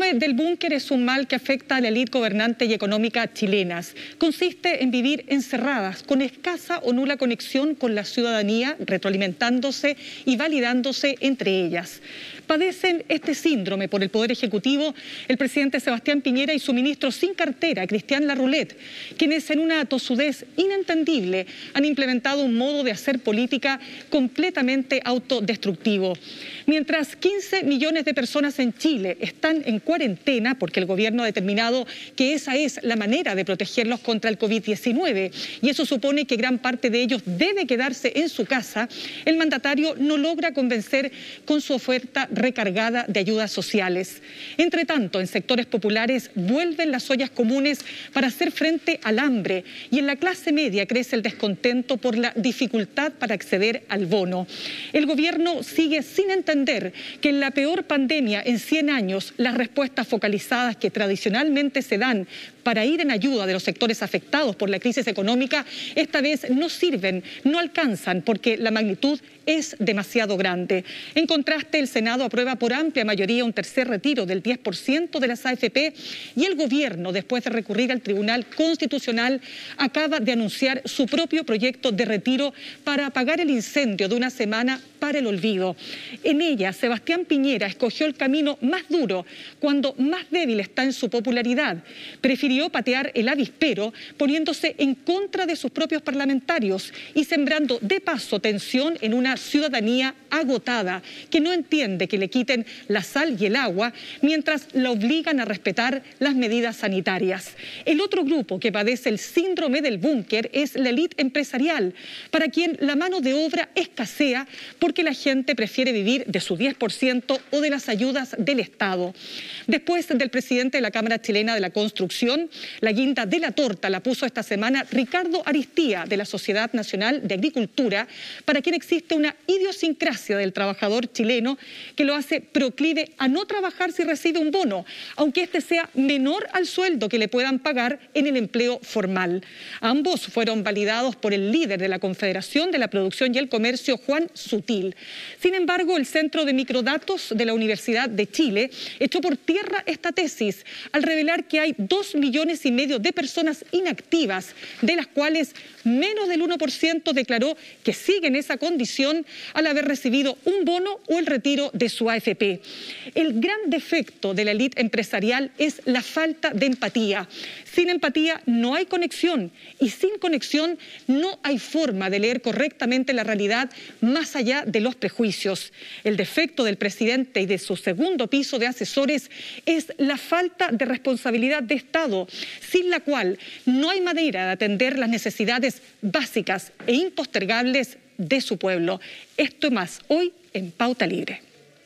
síndrome del búnker es un mal que afecta a la élite gobernante y económica chilenas. Consiste en vivir encerradas, con escasa o nula conexión con la ciudadanía, retroalimentándose y validándose entre ellas. Padecen este síndrome por el Poder Ejecutivo el presidente Sebastián Piñera y su ministro sin cartera, Cristian Larroulet, quienes en una tosudez inentendible han implementado un modo de hacer política completamente autodestructivo. Mientras 15 millones de personas en Chile están en cuarentena porque el gobierno ha determinado que esa es la manera de protegerlos contra el COVID-19 y eso supone que gran parte de ellos debe quedarse en su casa, el mandatario no logra convencer con su oferta recargada de ayudas sociales. Entre tanto, en sectores populares vuelven las ollas comunes para hacer frente al hambre y en la clase media crece el descontento por la dificultad para acceder al bono. El gobierno sigue sin entender que en la peor pandemia en 100 años las respuestas focalizadas que tradicionalmente se dan para ir en ayuda de los sectores afectados por la crisis económica, esta vez no sirven, no alcanzan porque la magnitud es demasiado grande. En contraste, el Senado aprueba por amplia mayoría un tercer retiro del 10% de las AFP y el gobierno, después de recurrir al Tribunal Constitucional, acaba de anunciar su propio proyecto de retiro para apagar el incendio de una semana para el olvido. En ella, Sebastián Piñera escogió el camino más duro cuando más débil está en su popularidad. Prefirió patear el avispero poniéndose en contra de sus propios parlamentarios y sembrando de paso tensión en una ciudadanía agotada que no entiende que le quiten la sal y el agua mientras la obligan a respetar las medidas sanitarias. El otro grupo que padece el síndrome del búnker es la élite empresarial, para quien la mano de obra escasea porque la gente prefiere vivir de su 10% o de las ayudas del Estado. Después del presidente de la Cámara Chilena de la Construcción, la guinda de la torta la puso esta semana Ricardo Aristía, de la Sociedad Nacional de Agricultura, para quien existe una idiosincrasia del trabajador chileno que lo hace proclive a no trabajar si recibe un bono, aunque este sea menor al sueldo que le puedan pagar en el empleo formal. Ambos fueron validados por el líder de la Confederación de la Producción y el Comercio, Juan Sutil. Sin embargo, el Centro de Microdatos de la Universidad de Chile echó por tierra esta tesis al revelar que hay 2,5 millones de personas inactivas, de las cuales menos del 1% declaró que sigue en esa condición al haber recibido un bono o el retiro de su AFP. El gran defecto de la élite empresarial es la falta de empatía. Sin empatía no hay conexión y sin conexión no hay forma de leer correctamente la realidad más allá de los prejuicios. El defecto del presidente y de su segundo piso de asesores es la falta de responsabilidad de Estado, sin la cual no hay manera de atender las necesidades básicas e impostergables de su pueblo. Esto y más hoy en Pauta Libre.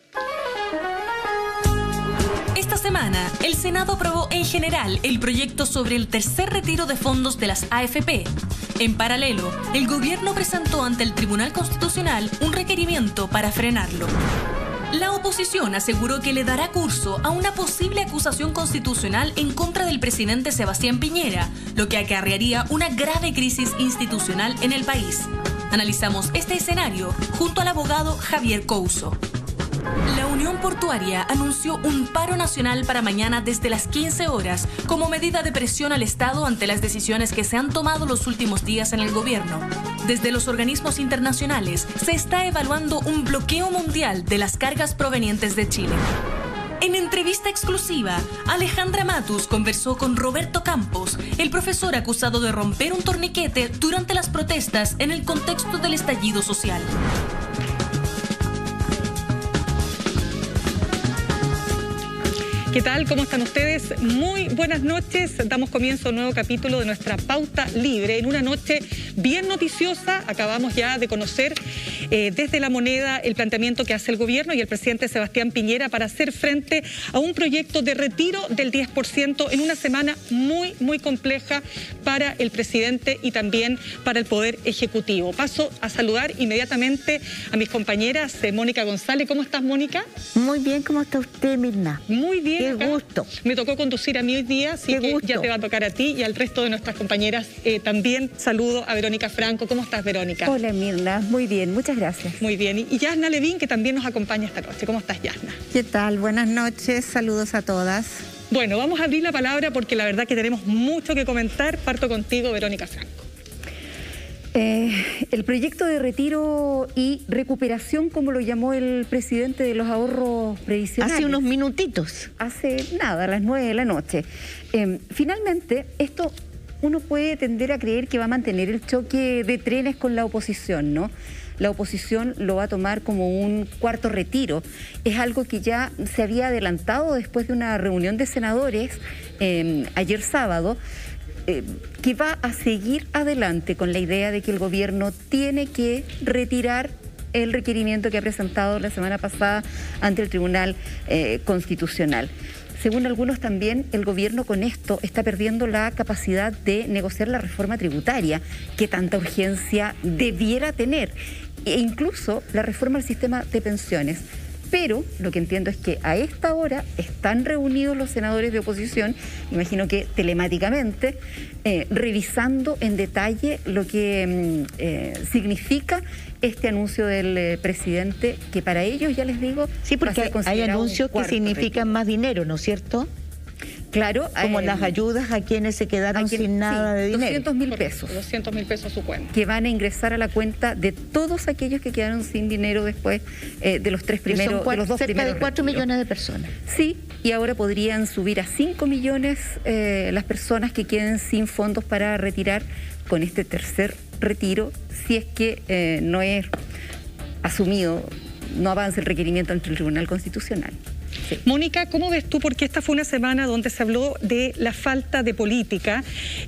Esta semana, el Senado aprobó en general el proyecto sobre el tercer retiro de fondos de las AFP. En paralelo, el gobierno presentó ante el Tribunal Constitucional un requerimiento para frenarlo. La oposición aseguró que le dará curso a una posible acusación constitucional en contra del presidente Sebastián Piñera, lo que acarrearía una grave crisis institucional en el país. Analizamos este escenario junto al abogado Javier Couso. La Unión Portuaria anunció un paro nacional para mañana desde las 15 horas como medida de presión al Estado ante las decisiones que se han tomado los últimos días en el gobierno. Desde los organismos internacionales se está evaluando un bloqueo mundial de las cargas provenientes de Chile. En entrevista exclusiva, Alejandra Matus conversó con Roberto Campos, el profesor acusado de romper un torniquete durante las protestas en el contexto del estallido social. ¿Qué tal? ¿Cómo están ustedes? Muy buenas noches. Damos comienzo a un nuevo capítulo de nuestra Pauta Libre. En una noche bien noticiosa, acabamos ya de conocer desde La Moneda el planteamiento que hace el gobierno y el presidente Sebastián Piñera para hacer frente a un proyecto de retiro del 10% en una semana muy compleja para el presidente y también para el Poder Ejecutivo. Paso a saludar inmediatamente a mis compañeras. Mónica González. ¿Cómo estás, Mónica? Muy bien, ¿cómo está usted, Mirna? Muy bien. Qué acá. gusto. Me tocó conducir a mí hoy día, así Qué que gusto. ya te va a tocar a ti y al resto de nuestras compañeras también. Saludo a Verónica Franco. ¿Cómo estás, Verónica? Hola, Mirna. Muy bien, muchas gracias. Muy bien. Y Yasna Levín, que también nos acompaña esta noche. ¿Cómo estás, Yasna? ¿Qué tal? Buenas noches, saludos a todas. Bueno, vamos a abrir la palabra porque la verdad que tenemos mucho que comentar. Parto contigo, Verónica Franco. El proyecto de retiro y recuperación, como lo llamó el presidente de los ahorros previsionales. Hace unos minutitos. Hace nada, a las 9 de la noche. Finalmente, esto uno puede tender a creer que va a mantener el choque de trenes con la oposición, ¿no? La oposición lo va a tomar como un cuarto retiro. Es algo que ya se había adelantado después de una reunión de senadores ayer sábado, que va a seguir adelante con la idea de que el gobierno tiene que retirar el requerimiento que ha presentado la semana pasada ante el Tribunal Constitucional. Según algunos también, el gobierno con esto está perdiendo la capacidad de negociar la reforma tributaria que tanta urgencia debiera tener, e incluso la reforma al sistema de pensiones. Pero lo que entiendo es que a esta hora están reunidos los senadores de oposición, imagino que telemáticamente, revisando en detalle lo que significa este anuncio del presidente, que para ellos, ya les digo, Sí, va a porque ser hay considerado anuncios un que cuarto significan retiro. más dinero, ¿no es cierto? Claro, Como las ayudas a quienes se quedaron sin nada de dinero. 200.000 pesos. 200.000 pesos a su cuenta. Que van a ingresar a la cuenta de todos aquellos que quedaron sin dinero después de los tres Que son primeros, de los dos cerca primeros de 4 retiros. millones de personas. Sí, y ahora podrían subir a 5 millones las personas que queden sin fondos para retirar con este tercer retiro, si es que no es asumido, no avanza el requerimiento ante el Tribunal Constitucional. Sí. Mónica, ¿cómo ves tú? Porque esta fue una semana donde se habló de la falta de política,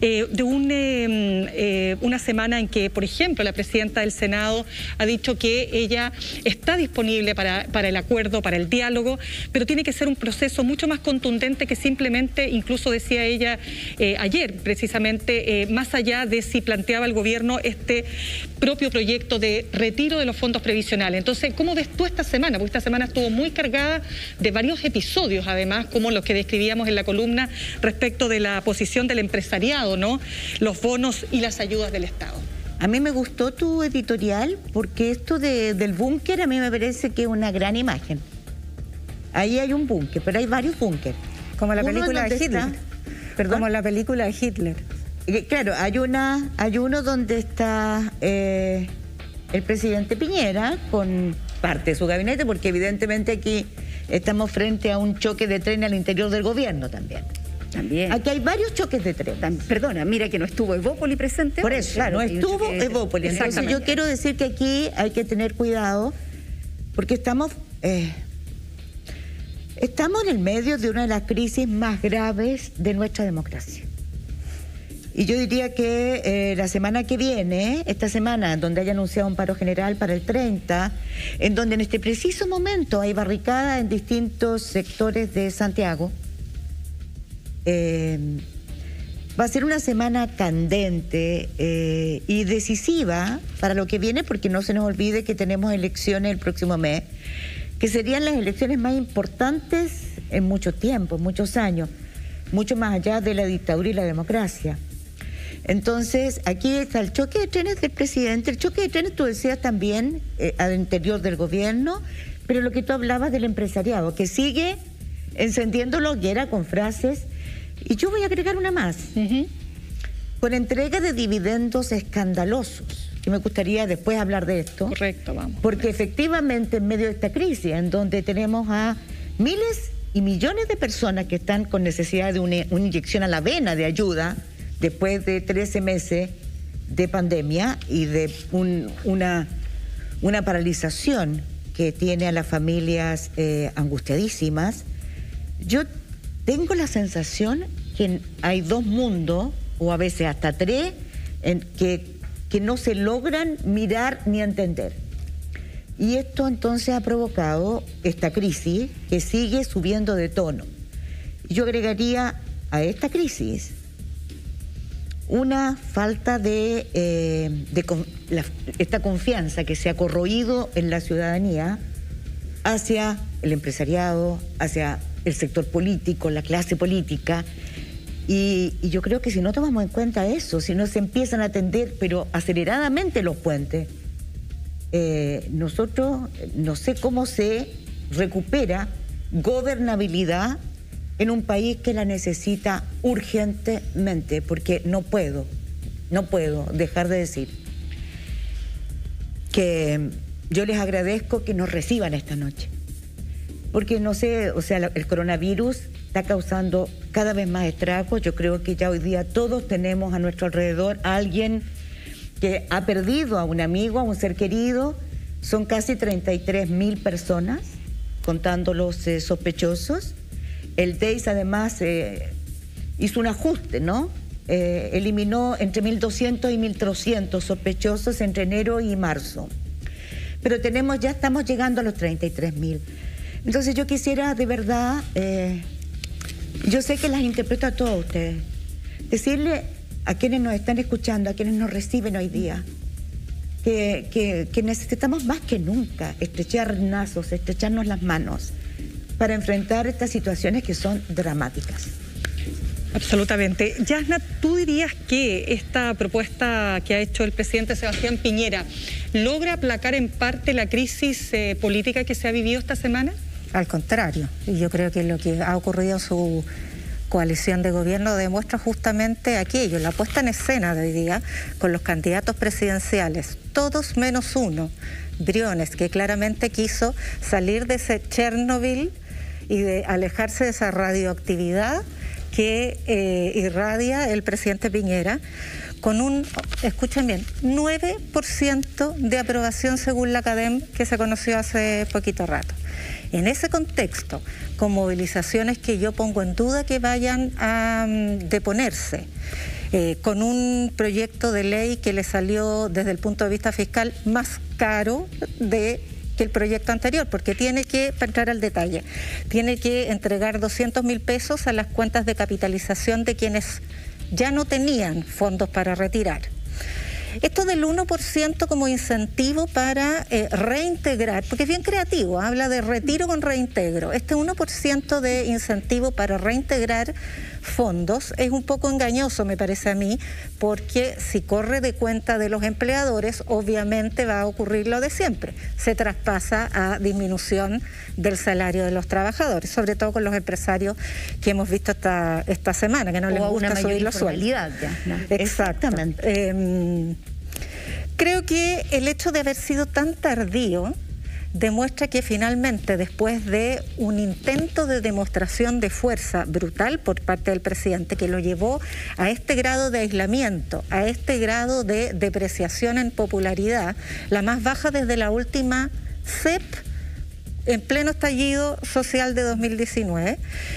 una semana en que, por ejemplo, la presidenta del Senado ha dicho que ella está disponible para el acuerdo, para el diálogo, pero tiene que ser un proceso mucho más contundente que simplemente, incluso decía ella ayer, precisamente, más allá de si planteaba el gobierno este propio proyecto de retiro de los fondos previsionales. Entonces, ¿cómo ves tú esta semana? Porque esta semana estuvo muy cargada de varios episodios, además, como los que describíamos en la columna respecto de la posición del empresariado, ¿no? Los bonos y las ayudas del Estado. A mí me gustó tu editorial porque esto del búnker a mí me parece que es una gran imagen. Ahí hay un búnker, pero hay varios búnker. Como la Uno película de donde Hitler. está- ¿Perdón? Como la película de Hitler. Claro, hay uno donde está el presidente Piñera con parte de su gabinete, porque evidentemente aquí estamos frente a un choque de tren al interior del gobierno también. También. Aquí hay varios choques de tren. Perdona, mira que no estuvo Evópoli presente. Por eso, Claro, no hay un estuvo choque de- Evópoli. Entonces Exactamente. yo quiero decir que aquí hay que tener cuidado porque estamos en el medio de una de las crisis más graves de nuestra democracia. Y yo diría que la semana que viene, esta semana, donde haya anunciado un paro general para el 30, en donde en este preciso momento hay barricada en distintos sectores de Santiago, va a ser una semana candente y decisiva para lo que viene, porque no se nos olvide que tenemos elecciones el próximo mes, que serían las elecciones más importantes en mucho tiempo, en muchos años, mucho más allá de la dictadura y la democracia. Entonces, aquí está el choque de trenes del presidente, el choque de trenes, tú decías también, al interior del gobierno, pero lo que tú hablabas del empresariado, que sigue encendiendo la hoguera con frases, y yo voy a agregar una más, con entrega de dividendos escandalosos, que me gustaría después hablar de esto. Correcto, vamos. Porque efectivamente en medio de esta crisis, en donde tenemos a miles y millones de personas que están con necesidad de una inyección a la vena de ayuda, después de 13 meses de pandemia y de una paralización que tiene a las familias angustiadísimas, yo tengo la sensación que hay dos mundos, o a veces hasta tres, que no se logran mirar ni entender. Y esto entonces ha provocado esta crisis que sigue subiendo de tono. Yo agregaría a esta crisis una falta de esta confianza que se ha corroído en la ciudadanía hacia el empresariado, hacia el sector político, la clase política. Y yo creo que si no tomamos en cuenta eso, si no se empiezan a atender, pero aceleradamente los puentes, nosotros no sé cómo se recupera gobernabilidad en un país que la necesita urgentemente, porque no puedo dejar de decir que yo les agradezco que nos reciban esta noche, porque no sé, o sea, el coronavirus está causando cada vez más estragos. Yo creo que ya hoy día todos tenemos a nuestro alrededor a alguien que ha perdido a un amigo, a un ser querido. Son casi 33.000 personas, contando los sospechosos. El DEIS además hizo un ajuste, ¿no? Eliminó entre 1.200 y 1.300 sospechosos entre enero y marzo. Pero ya estamos llegando a los 33.000. Entonces yo quisiera de verdad, yo sé que las interpreto a todos ustedes, decirle a quienes nos están escuchando, a quienes nos reciben hoy día, que necesitamos más que nunca estrecharnos las manos para enfrentar estas situaciones que son dramáticas. Absolutamente. Yasna, ¿tú dirías que esta propuesta que ha hecho el presidente Sebastián Piñera logra aplacar en parte la crisis política que se ha vivido esta semana? Al contrario, yo creo que lo que ha ocurrido en su coalición de gobierno demuestra justamente aquello, la puesta en escena de hoy día con los candidatos presidenciales, todos menos uno, Briones, que claramente quiso salir de ese Chernobyl y de alejarse de esa radioactividad que irradia el presidente Piñera, con un, escuchen bien, 9% de aprobación según la Academ, que se conoció hace poquito rato. En ese contexto, con movilizaciones que yo pongo en duda que vayan a deponerse, con un proyecto de ley que le salió desde el punto de vista fiscal más caro que el proyecto anterior, porque tiene que, para entrar al detalle, tiene que entregar 200.000 pesos a las cuentas de capitalización de quienes ya no tenían fondos para retirar. Esto del 1% como incentivo para reintegrar, porque es bien creativo, habla de retiro con reintegro. Este 1% de incentivo para reintegrar fondos es un poco engañoso, me parece a mí, porque si corre de cuenta de los empleadores, obviamente va a ocurrir lo de siempre. Se traspasa a disminución del salario de los trabajadores, sobre todo con los empresarios que hemos visto esta semana, que no les gusta subir los sueldos. Exactamente. Creo que el hecho de haber sido tan tardío demuestra que finalmente, después de un intento de demostración de fuerza brutal por parte del presidente, que lo llevó a este grado de aislamiento, a este grado de depreciación en popularidad, la más baja desde la última CEP, en pleno estallido social de 2019,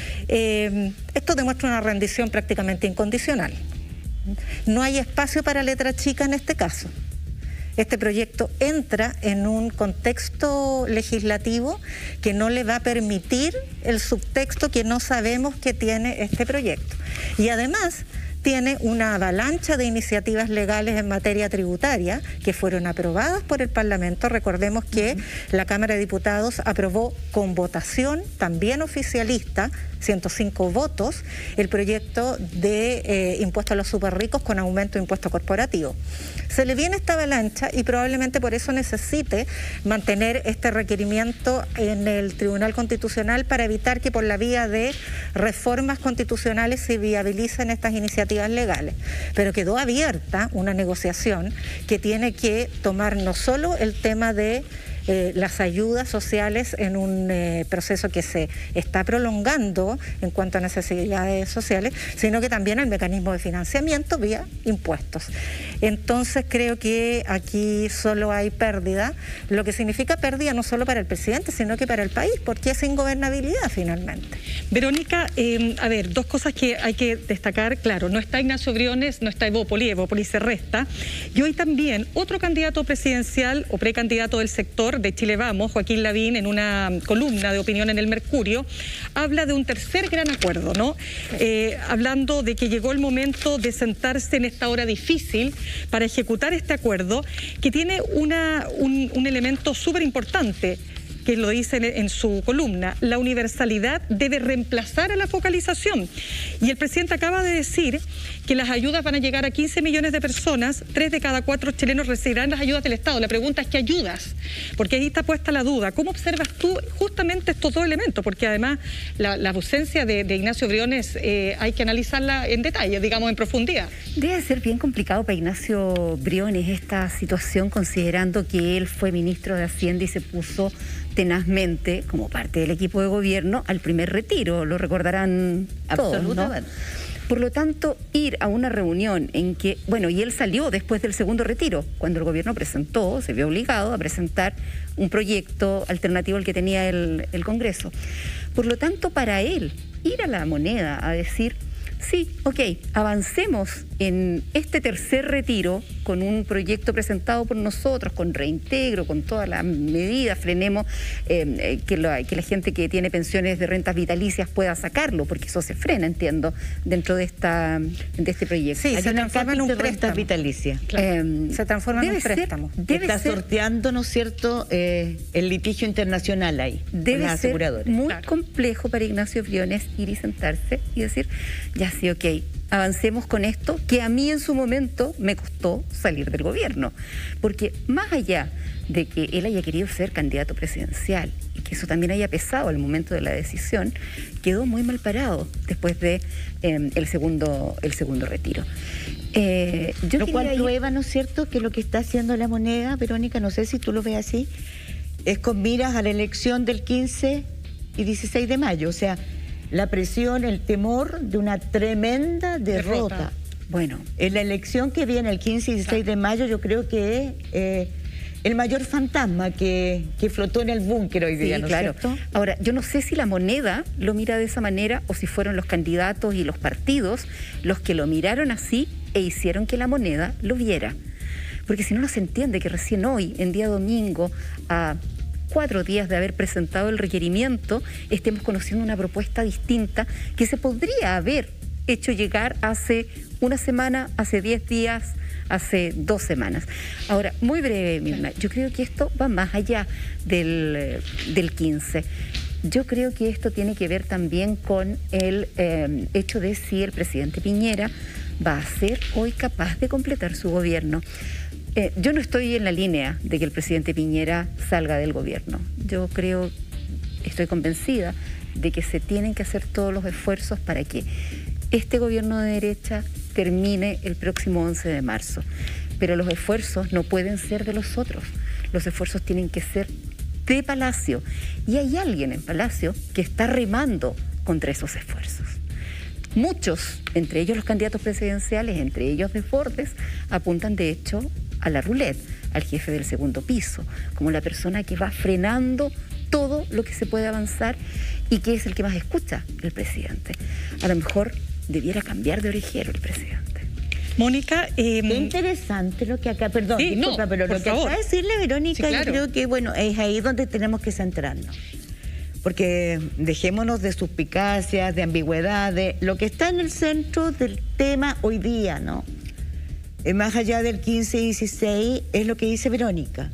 esto demuestra una rendición prácticamente incondicional. No hay espacio para letra chica en este caso. Este proyecto entra en un contexto legislativo que no le va a permitir el subtexto que no sabemos que tiene este proyecto. Y además tiene una avalancha de iniciativas legales en materia tributaria que fueron aprobadas por el Parlamento. Recordemos que la Cámara de Diputados aprobó con votación, también oficialista, 105 votos, el proyecto de impuesto a los superricos con aumento de impuesto corporativo. Se le viene esta avalancha y probablemente por eso necesite mantener este requerimiento en el Tribunal Constitucional para evitar que por la vía de reformas constitucionales se viabilicen estas iniciativas legales. Pero quedó abierta una negociación que tiene que tomar no solo el tema de las ayudas sociales en un proceso que se está prolongando en cuanto a necesidades sociales, sino que también el mecanismo de financiamiento vía impuestos. Entonces creo que aquí solo hay pérdida, lo que significa pérdida no solo para el presidente, sino que para el país, porque es ingobernabilidad finalmente. Verónica, a ver, dos cosas que hay que destacar. Claro, no está Ignacio Briones, no está Evópoli se resta. Y hoy también otro candidato presidencial o precandidato del sector de Chile Vamos, Joaquín Lavín, en una columna de opinión en El Mercurio, habla de un tercer gran acuerdo, ¿no? Hablando de que llegó el momento de sentarse en esta hora difícil para ejecutar este acuerdo, que tiene un elemento súper importante. que lo dice en su columna, la universalidad debe reemplazar a la focalización. Y el presidente acaba de decir que las ayudas van a llegar a 15 millones de personas, 3 de cada 4 chilenos recibirán las ayudas del Estado. La pregunta es, ¿qué ayudas? Porque ahí está puesta la duda. ¿Cómo observas tú justamente estos dos elementos? Porque además la ausencia de Ignacio Briones hay que analizarla en detalle, digamos, en profundidad. Debe ser bien complicado para Ignacio Briones esta situación, considerando que él fue ministro de Hacienda y se puso tenazmente, como parte del equipo de gobierno, al primer retiro. Lo recordarán todos, ¿no? Por lo tanto, ir a una reunión en que, bueno, y él salió después del segundo retiro, cuando el gobierno se vio obligado a presentar un proyecto alternativo al que tenía el Congreso. Por lo tanto, para él, ir a la Moneda a decir, sí, ok, avancemos en este tercer retiro con un proyecto presentado por nosotros, con reintegro, con todas las medidas, frenemos que la gente que tiene pensiones de rentas vitalicias pueda sacarlo, porque eso se frena, entiendo, dentro de este proyecto. Sí, se transforma en un préstamo vitalicia. Claro. Se transforma en un préstamo. Está sorteando, ¿no es cierto?, el litigio internacional ahí. Debe ser muy complejo para Ignacio Briones ir y sentarse y decir, ya sí, ok, avancemos con esto, que a mí en su momento me costó salir del gobierno. Porque más allá de que él haya querido ser candidato presidencial y que eso también haya pesado al momento de la decisión, quedó muy mal parado después de el segundo retiro. Lo cual prueba, ¿no es cierto?, que lo que está haciendo la Moneda, Verónica, no sé si tú lo ves así, es con miras a la elección del 15 y 16 de mayo, o sea, la presión, el temor de una tremenda derrota. Bueno, en la elección que viene el 15 y 16 de mayo, yo creo que es el mayor fantasma que flotó en el búnker hoy día, ¿no es cierto? Ahora, yo no sé si la Moneda lo mira de esa manera o si fueron los candidatos y los partidos los que lo miraron así e hicieron que la Moneda lo viera. Porque si no, no se entiende que recién hoy, en día domingo, a 4 días de haber presentado el requerimiento, estemos conociendo una propuesta distinta que se podría haber hecho llegar hace una semana, hace 10 días, hace 2 semanas. Ahora, muy breve, Mirna, yo creo que esto va más allá del 15. Yo creo que esto tiene que ver también con el hecho de si el presidente Piñera va a ser hoy capaz de completar su gobierno. Yo no estoy en la línea de que el presidente Piñera salga del gobierno. Yo estoy convencida de que se tienen que hacer todos los esfuerzos para que este gobierno de derecha termine el próximo 11 de marzo. Pero los esfuerzos no pueden ser de los otros. Los esfuerzos tienen que ser de Palacio. Y hay alguien en Palacio que está remando contra esos esfuerzos. Muchos, entre ellos los candidatos presidenciales, entre ellos Desbordes, apuntan de hecho a la roulette, al jefe del segundo piso, como la persona que va frenando todo lo que se puede avanzar y que es el que más escucha el presidente. A lo mejor debiera cambiar de orejero el presidente. Mónica, qué interesante lo que acá, perdón, sí, disculpa, pero lo que acaba de decirle Verónica, sí, claro. Yo creo que, bueno, es ahí donde tenemos que centrarnos. Porque dejémonos de suspicacias, de ambigüedades, lo que está en el centro del tema hoy día, ¿no? Más allá del 15 y 16, es lo que dice Verónica.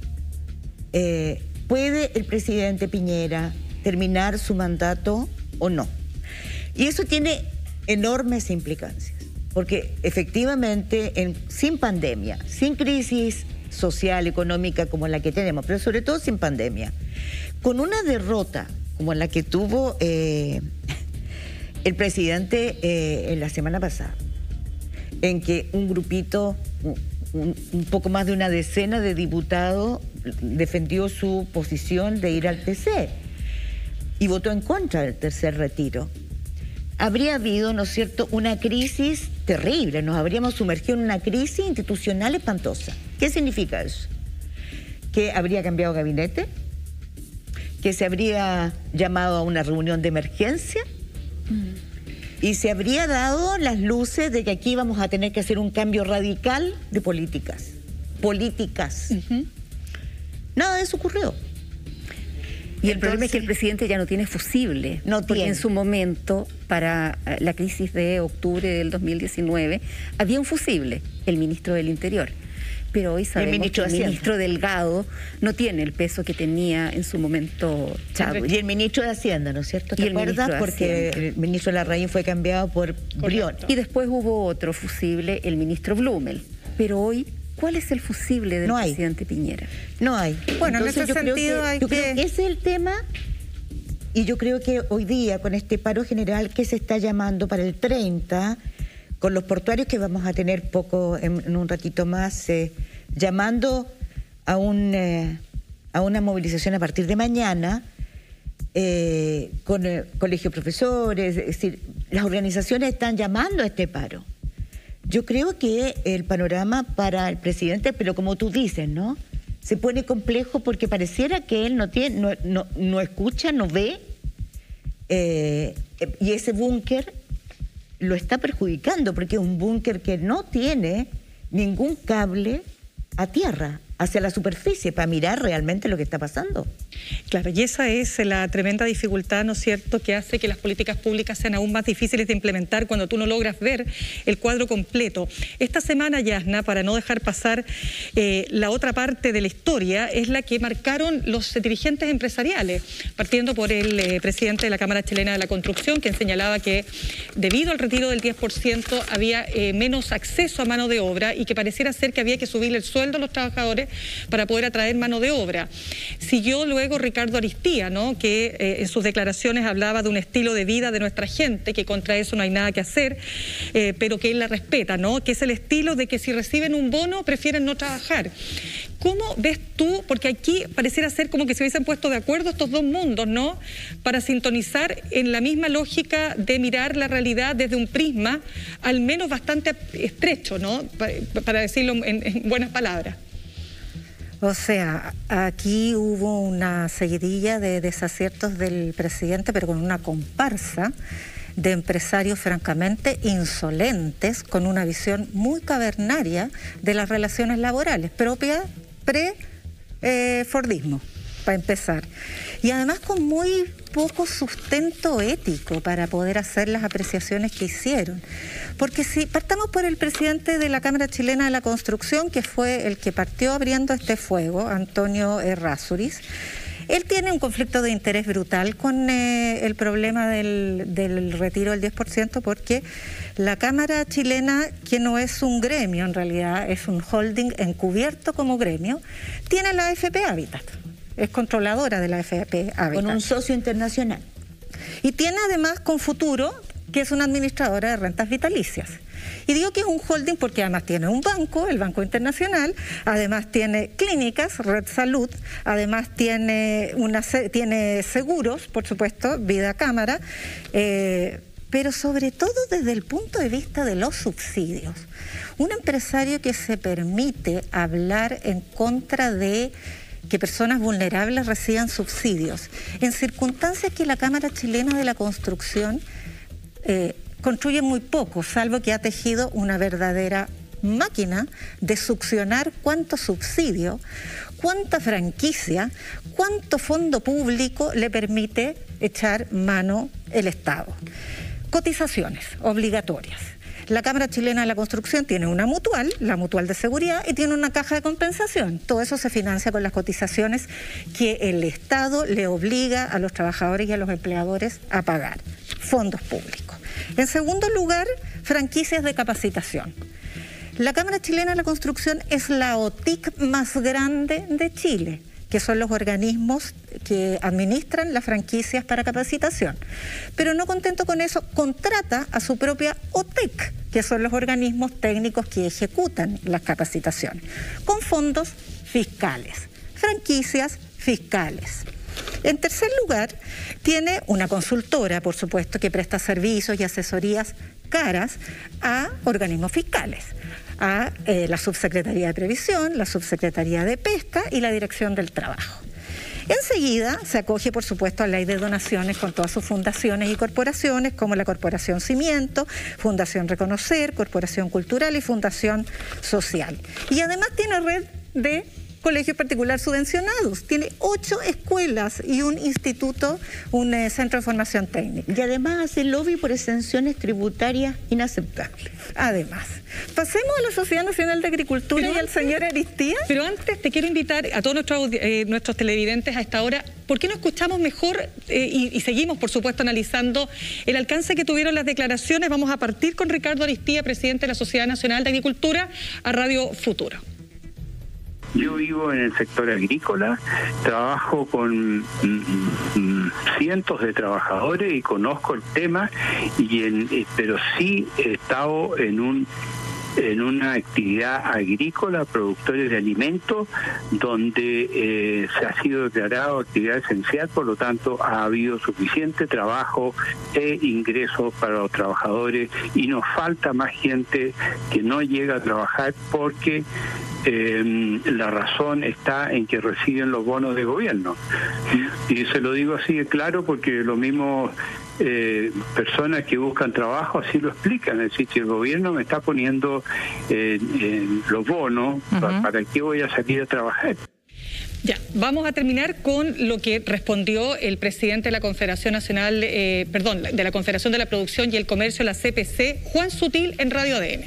¿Puede el presidente Piñera terminar su mandato o no? Y eso tiene enormes implicancias, porque efectivamente, sin pandemia, sin crisis social, económica como la que tenemos, pero sobre todo sin pandemia, con una derrota como la que tuvo el presidente en la semana pasada, en que un grupito, un poco más de una decena de diputados defendió su posición de ir al TC y votó en contra del tercer retiro. Habría habido, ¿no es cierto?, una crisis terrible, nos habríamos sumergido en una crisis institucional espantosa. ¿Qué significa eso? Que habría cambiado gabinete, que se habría llamado a una reunión de emergencia y se habría dado las luces de que aquí vamos a tener que hacer un cambio radical de políticas. Nada de eso ocurrió. Y el problema es que el presidente ya no tiene fusible. Porque en su momento, para la crisis de octubre del 2019, había un fusible, el ministro del Interior. Pero hoy sabemos que el de ministro Delgado no tiene el peso que tenía en su momento Chadwick. Y el ministro de Hacienda, ¿no es cierto? ¿Te acuerdas? Porque el ministro Larraín fue cambiado por Briones. Y después hubo otro fusible, el ministro Blumel. Pero hoy, ¿cuál es el fusible del presidente Piñera? No hay. Bueno, entonces, en ese sentido yo creo que ese es el tema. Y yo creo que hoy día, con este paro general que se está llamando para el 30, con los portuarios que vamos a tener en un ratito más, llamando a una movilización a partir de mañana, con el colegio de profesores, es decir, las organizaciones están llamando a este paro. Yo creo que el panorama para el presidente, pero como tú dices, ¿no?, se pone complejo porque pareciera que él no escucha, no ve, y ese búnker lo está perjudicando porque es un búnker que no tiene ningún cable a tierra, hacia la superficie, para mirar realmente lo que está pasando. Claro, y esa es la tremenda dificultad, ¿no es cierto?, que hace que las políticas públicas sean aún más difíciles de implementar cuando tú no logras ver el cuadro completo. Esta semana, Yasna, para no dejar pasar la otra parte de la historia, es la que marcaron los dirigentes empresariales, partiendo por el presidente de la Cámara Chilena de la Construcción, quien señalaba que debido al retiro del 10% había menos acceso a mano de obra y que pareciera ser que había que subirle el sueldo a los trabajadores para poder atraer mano de obra. Siguió luego Ricardo Aristía, ¿no?, que en sus declaraciones hablaba de un estilo de vida de nuestra gente, que contra eso no hay nada que hacer, pero que él la respeta, ¿no?, que es el estilo de que si reciben un bono prefieren no trabajar. ¿Cómo ves tú? Porque aquí pareciera ser como que se hubiesen puesto de acuerdo estos dos mundos, ¿no?, para sintonizar en la misma lógica de mirar la realidad desde un prisma al menos bastante estrecho, ¿no?, para decirlo en buenas palabras. O sea, aquí hubo una seguidilla de desaciertos del presidente, pero con una comparsa de empresarios francamente insolentes, con una visión muy cavernaria de las relaciones laborales, propia pre-fordismo, para empezar. Y además con muy poco sustento ético para poder hacer las apreciaciones que hicieron. Porque si partamos por el presidente de la Cámara Chilena de la Construcción, que fue el que partió abriendo este fuego, Antonio Errázuriz, él tiene un conflicto de interés brutal con el problema del retiro del 10%, porque la Cámara Chilena, que no es un gremio en realidad, es un holding encubierto como gremio, tiene la AFP Habitat. Es controladora de la AFP Habitat. Con un socio internacional. Y tiene además Confuturo, que es una administradora de rentas vitalicias. Y digo que es un holding porque además tiene un banco, el Banco Internacional, además tiene clínicas, Red Salud, además tiene seguros, por supuesto, Vida Cámara, pero sobre todo desde el punto de vista de los subsidios. Un empresario que se permite hablar en contra de que personas vulnerables reciban subsidios, en circunstancias que la Cámara Chilena de la Construcción construye muy poco, salvo que ha tejido una verdadera máquina de succionar cuánto subsidio, cuánta franquicia, cuánto fondo público le permite echar mano el Estado. Cotizaciones obligatorias. La Cámara Chilena de la Construcción tiene una mutual, la mutual de seguridad, y tiene una caja de compensación. Todo eso se financia con las cotizaciones que el Estado le obliga a los trabajadores y a los empleadores a pagar. Fondos públicos. En segundo lugar, franquicias de capacitación. La Cámara Chilena de la Construcción es la OTIC más grande de Chile, que son los organismos que administran las franquicias para capacitación. Pero no contento con eso, contrata a su propia OTEC, que son los organismos técnicos que ejecutan las capacitaciones, con fondos fiscales, franquicias fiscales. En tercer lugar, tiene una consultora, por supuesto, que presta servicios y asesorías caras a organismos fiscales, a la Subsecretaría de Previsión, la Subsecretaría de Pesca y la Dirección del Trabajo. Enseguida se acoge, por supuesto, a la ley de donaciones con todas sus fundaciones y corporaciones, como la Corporación Cimiento, Fundación Reconocer, Corporación Cultural y Fundación Social. Y además tiene red de colegios particulares subvencionados, tiene 8 escuelas y un instituto, un centro de formación técnica. Y además hace lobby por exenciones tributarias inaceptables. Además, pasemos a la Sociedad Nacional de Agricultura y al señor Aristía. Pero antes te quiero invitar a todos nuestros televidentes a esta hora, ¿por qué no escuchamos mejor y seguimos, por supuesto, analizando el alcance que tuvieron las declaraciones? Vamos a partir con Ricardo Aristía, presidente de la Sociedad Nacional de Agricultura, a Radio Futuro. Yo vivo en el sector agrícola, trabajo con cientos de trabajadores y conozco el tema, pero sí he estado en una actividad agrícola, productores de alimentos, donde se ha sido declarado actividad esencial, por lo tanto ha habido suficiente trabajo e ingresos para los trabajadores y nos falta más gente que no llega a trabajar porque la razón está en que reciben los bonos de gobierno. Y se lo digo así de claro porque lo mismo personas que buscan trabajo así lo explican, es decir, si el gobierno me está poniendo los bonos, ¿para qué voy a salir a trabajar? Ya, vamos a terminar con lo que respondió el presidente de la Confederación Nacional, de la Confederación de la Producción y el Comercio, la CPC, Juan Sutil, en Radio ADN.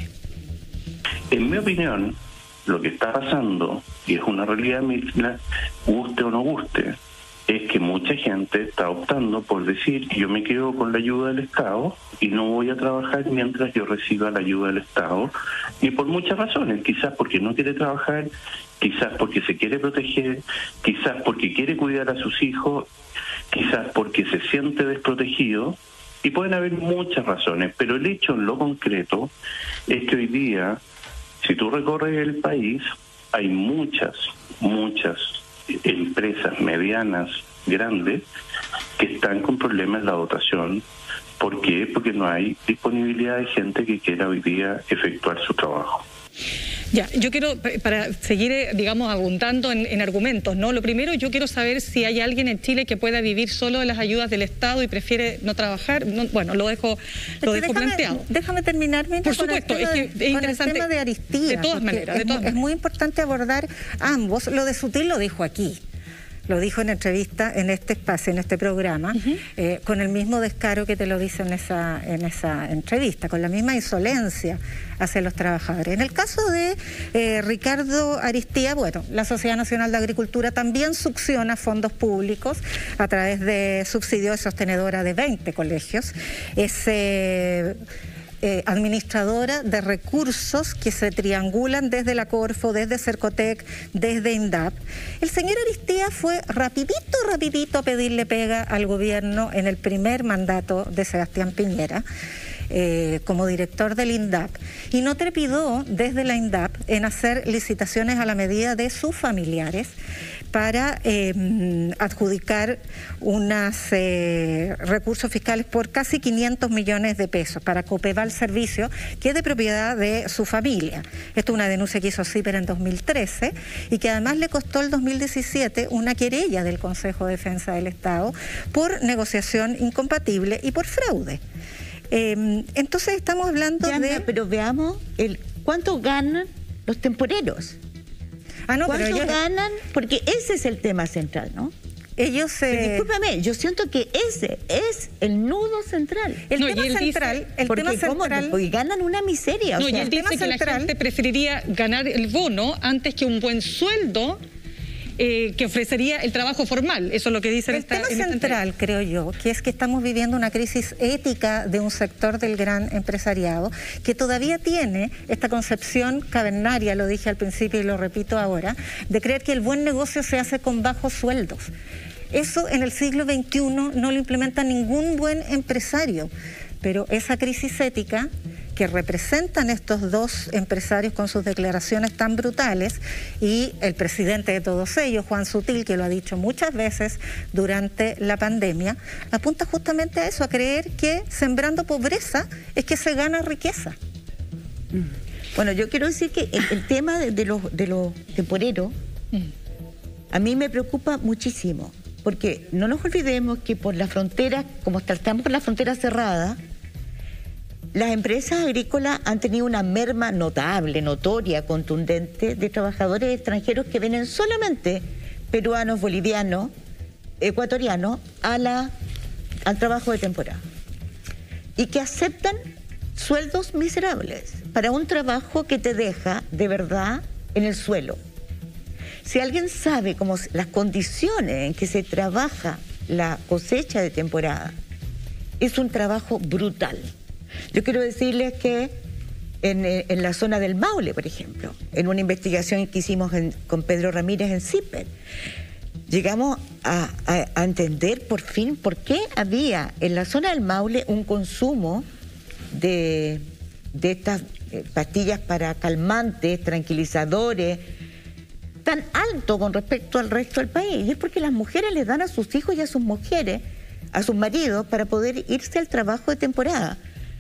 En mi opinión, lo que está pasando, y es una realidad misma, guste o no guste, es que mucha gente está optando por decir, yo me quedo con la ayuda del Estado y no voy a trabajar mientras yo reciba la ayuda del Estado, y por muchas razones, quizás porque no quiere trabajar, quizás porque se quiere proteger, quizás porque quiere cuidar a sus hijos, quizás porque se siente desprotegido, y pueden haber muchas razones, pero el hecho en lo concreto es que hoy día, si tú recorres el país, hay muchas empresas medianas, grandes, que están con problemas en la dotación. ¿Por qué? Porque no hay disponibilidad de gente que quiera hoy día efectuar su trabajo. Ya, yo quiero, para seguir, digamos, abundando en argumentos, ¿no? Lo primero, yo quiero saber si hay alguien en Chile que pueda vivir solo de las ayudas del Estado y prefiere no trabajar. No, bueno, lo dejo planteado. Déjame terminar. Por supuesto, es que es interesante. El tema de Aristía. De todas maneras. Es muy importante abordar ambos. Lo de Sutil lo dijo aquí. Lo dijo en entrevista, en este espacio, en este programa, con el mismo descaro que te lo dice en esa entrevista, con la misma insolencia hacia los trabajadores. En el caso de Ricardo Aristía, bueno, la Sociedad Nacional de Agricultura también succiona fondos públicos a través de subsidios sostenedora de 20 colegios. Administradora de recursos que se triangulan desde la Corfo, desde Cercotec, desde INDAP. El señor Aristía fue rapidito a pedirle pega al gobierno en el primer mandato de Sebastián Piñera como director del INDAP, y no trepidó desde la INDAP en hacer licitaciones a la medida de sus familiares para adjudicar unos recursos fiscales por casi 500 millones de pesos para Copeval Servicio, que es de propiedad de su familia. Esto es una denuncia que hizo CIPER en 2013 y que además le costó el 2017 una querella del Consejo de Defensa del Estado por negociación incompatible y por fraude. Entonces estamos hablando Pero veamos cuánto ganan los temporeros. ¿Cuánto ganan? Porque ese es el tema central, ¿no? Discúlpame, yo siento que ese es el nudo central. Porque ganan una miseria. Y él dice que la gente preferiría ganar el bono antes que un buen sueldo que ofrecería el trabajo formal. Eso es lo que dice el tema central, creo yo, que es que estamos viviendo una crisis ética de un sector del gran empresariado que todavía tiene esta concepción cavernaria, lo dije al principio y lo repito ahora, de creer que el buen negocio se hace con bajos sueldos. Eso en el siglo XXI no lo implementa ningún buen empresario, pero esa crisis ética que representan estos dos empresarios con sus declaraciones tan brutales, y el presidente de todos ellos, Juan Sutil, que lo ha dicho muchas veces durante la pandemia, apunta justamente a eso, a creer que sembrando pobreza es que se gana riqueza. Bueno, yo quiero decir que el tema de los temporeros a mí me preocupa muchísimo, porque no nos olvidemos que por la frontera, como estamos por la frontera cerrada, las empresas agrícolas han tenido una merma notable, notoria, contundente de trabajadores extranjeros que vienen solamente peruanos, bolivianos, ecuatorianos al trabajo de temporada y que aceptan sueldos miserables para un trabajo que te deja de verdad en el suelo. Si alguien sabe cómo las condiciones en que se trabaja la cosecha de temporada, es un trabajo brutal. Yo quiero decirles que en la zona del Maule, por ejemplo, en una investigación que hicimos con Pedro Ramírez en CIPER, llegamos a entender por fin por qué había en la zona del Maule un consumo de estas pastillas para calmantes, tranquilizadores, tan alto con respecto al resto del país. Y es porque las mujeres les dan a sus hijos y a sus mujeres, a sus maridos, para poder irse al trabajo de temporada.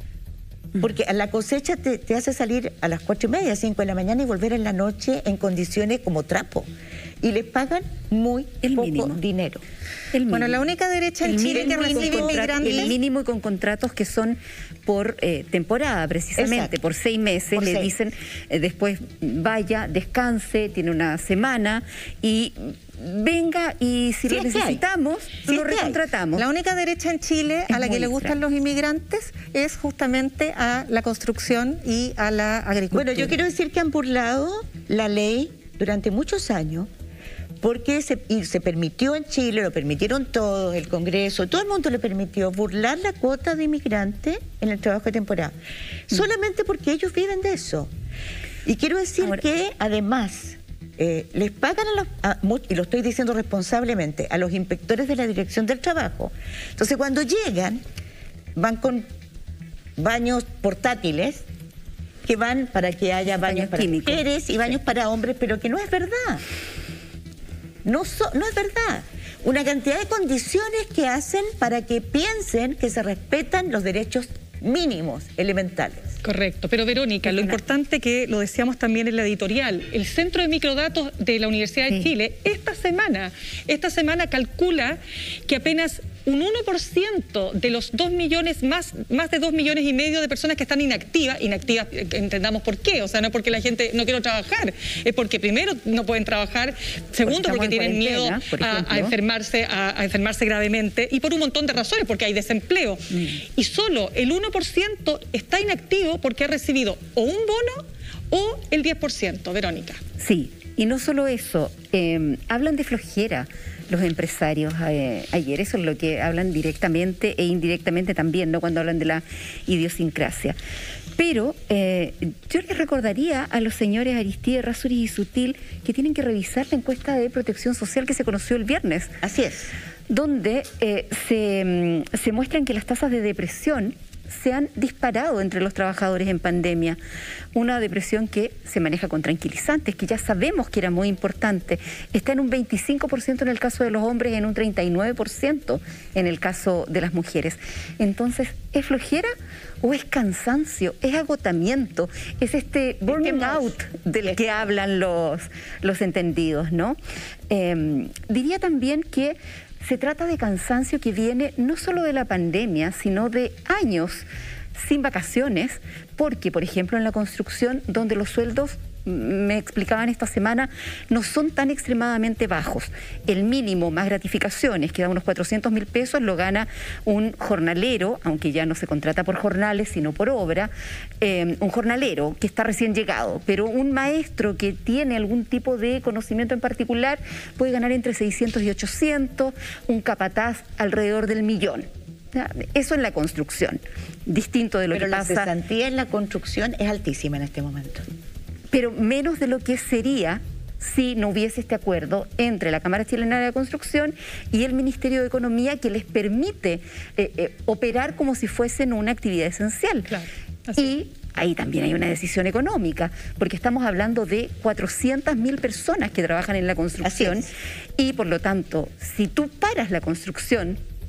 Porque a la cosecha te hace salir a las 4:30, 5 de la mañana y volver en la noche en condiciones como trapo. Y les pagan muy poco dinero. Bueno, la única derecha en Chile que recibe inmigrantes... El mínimo y con contratos que son por temporada, precisamente. Exacto. Por 6 meses. Le dicen, después vaya, descanse, tiene una semana y... venga, y si lo necesitamos, lo recontratamos. La única derecha en Chile a la que le gustan los inmigrantes es justamente a la construcción y a la agricultura. Bueno, yo quiero decir que han burlado la ley durante muchos años, porque se permitió en Chile, lo permitieron todos, el Congreso, todo el mundo le permitió burlar la cuota de inmigrantes en el trabajo de temporada, solamente porque ellos viven de eso. Y quiero decir que además... les pagan y lo estoy diciendo responsablemente, a los inspectores de la Dirección del Trabajo. Entonces, cuando llegan, van con baños portátiles, que van para que haya baños para mujeres y baños para hombres, pero que no es verdad. No es verdad. Una cantidad de condiciones que hacen para que piensen que se respetan los derechos mínimos, elementales. Correcto, pero Verónica, lo importante que lo decíamos también en la editorial, el Centro de Microdatos de la Universidad de Chile esta semana calcula que apenas un 1% de los 2 millones, más de 2 millones y medio de personas que están inactivas, entendamos por qué, o sea, no porque la gente no quiere trabajar, es porque primero no pueden trabajar, segundo porque tienen miedo a enfermarse gravemente, y por un montón de razones, porque hay desempleo. Y solo el 1% está inactivo porque ha recibido o un bono o el 10%, Verónica. Sí, y no solo eso, hablan de flojera los empresarios ayer, eso es lo que hablan directamente e indirectamente también, ¿no?, cuando hablan de la idiosincrasia. Pero yo les recordaría a los señores Aristide, Errázuriz y Sutil que tienen que revisar la encuesta de protección social que se conoció el viernes. Así es. Donde se muestran que las tasas de depresión se han disparado entre los trabajadores en pandemia. Una depresión que se maneja con tranquilizantes, que ya sabemos que era muy importante. Está en un 25% en el caso de los hombres y en un 39% en el caso de las mujeres. Entonces, ¿es flojera o es cansancio? ¿Es agotamiento? ¿Es este burning out del que hablan los entendidos, no? Diría también que se trata de cansancio que viene no solo de la pandemia, sino de años sin vacaciones, porque, por ejemplo, en la construcción, donde los sueldos, me explicaban esta semana, no son tan extremadamente bajos. El mínimo más gratificaciones, que da unos 400.000 pesos, lo gana un jornalero, aunque ya no se contrata por jornales, sino por obra, un jornalero que está recién llegado, pero un maestro que tiene algún tipo de conocimiento en particular puede ganar entre 600 y 800, un capataz alrededor del 1.000.000. Eso en la construcción, distinto de lo que pasa. Pero la cesantía en la construcción es altísima en este momento. Pero menos de lo que sería si no hubiese este acuerdo entre la Cámara Chilena de la Construcción y el Ministerio de Economía, que les permite operar como si fuesen una actividad esencial. Claro, y ahí también hay una decisión económica, porque estamos hablando de 400.000 personas que trabajan en la construcción y por lo tanto, si tú paras la construcción,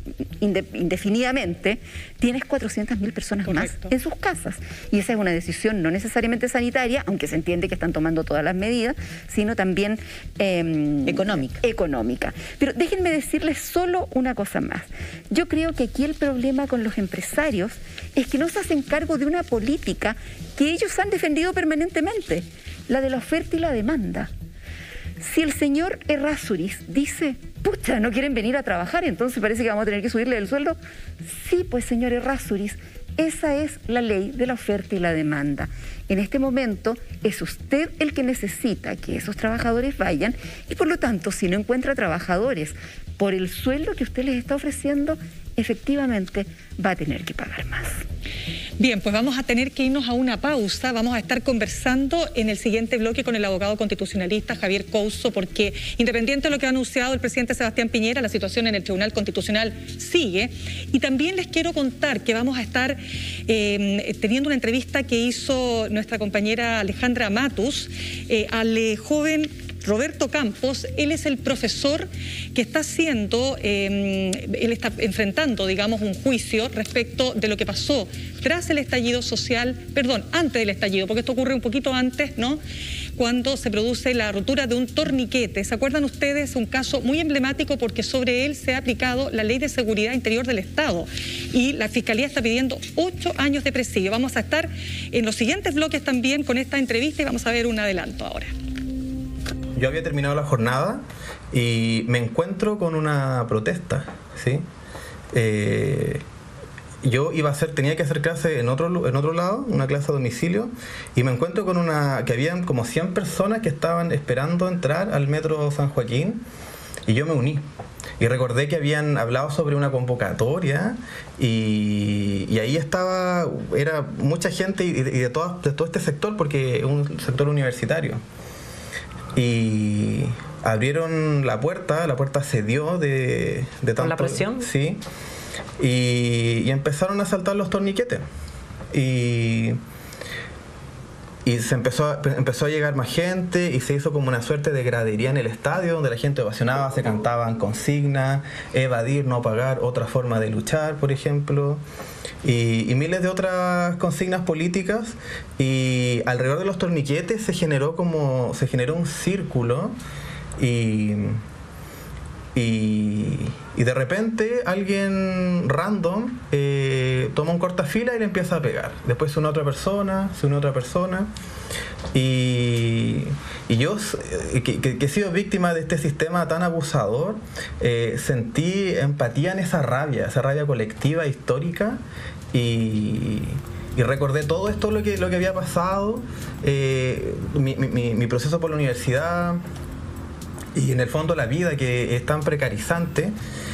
indefinidamente, tienes 400.000 personas más en sus casas. Y esa es una decisión no necesariamente sanitaria, aunque se entiende que están tomando todas las medidas, sino también económica. Pero déjenme decirles solo una cosa más. Yo creo que aquí el problema con los empresarios es que no se hacen cargo de una política que ellos han defendido permanentemente, la de la oferta y la demanda. Si el señor Errázuriz dice, pucha, no quieren venir a trabajar, entonces parece que vamos a tener que subirle el sueldo. Sí, pues señor Errázuriz, esa es la ley de la oferta y la demanda. En este momento es usted el que necesita que esos trabajadores vayan y por lo tanto, si no encuentra trabajadores por el sueldo que usted les está ofreciendo, efectivamente va a tener que pagar más. Bien, pues vamos a tener que irnos a una pausa. Vamos a estar conversando en el siguiente bloque con el abogado constitucionalista Javier Couso, porque independiente de lo que ha anunciado el presidente Sebastián Piñera, la situación en el Tribunal Constitucional sigue. Y también les quiero contar que vamos a estar teniendo una entrevista que hizo nuestra compañera Alejandra Matus al joven Roberto Campos. Él es el profesor que está haciendo, él está enfrentando, digamos, un juicio respecto de lo que pasó tras el estallido social, antes del estallido, porque esto ocurre un poquito antes, ¿no? Cuando se produce la rotura de un torniquete. ¿Se acuerdan ustedes? Un caso muy emblemático porque sobre él se ha aplicado la Ley de Seguridad Interior del Estado y la Fiscalía está pidiendo 8 años de presidio. Vamos a estar en los siguientes bloques también con esta entrevista y vamos a ver un adelanto ahora. Yo había terminado la jornada y me encuentro con una protesta, ¿sí? Yo tenía que hacer clase en otro lado, una clase a domicilio, y me encuentro con que habían como 100 personas que estaban esperando entrar al metro San Joaquín, y yo me uní. Y recordé que habían hablado sobre una convocatoria y ahí era mucha gente y de todo este sector, porque es un sector universitario. Y abrieron la puerta cedió de tanto... ¿Con la presión? Sí. Y empezaron a saltar los torniquetes. Y se empezó a llegar más gente y se hizo como una suerte de gradería en el estadio donde la gente ovacionaba, se cantaban consignas, evadir, no pagar, otra forma de luchar, por ejemplo, y miles de otras consignas políticas. Y alrededor de los torniquetes se generó un círculo y de repente alguien random toma un cortafila y le empieza a pegar. Después se une otra persona, y yo, que he sido víctima de este sistema tan abusador, sentí empatía en esa rabia colectiva, histórica, y recordé todo esto, lo que había pasado, mi proceso por la universidad, y en el fondo la vida que es tan precarizante,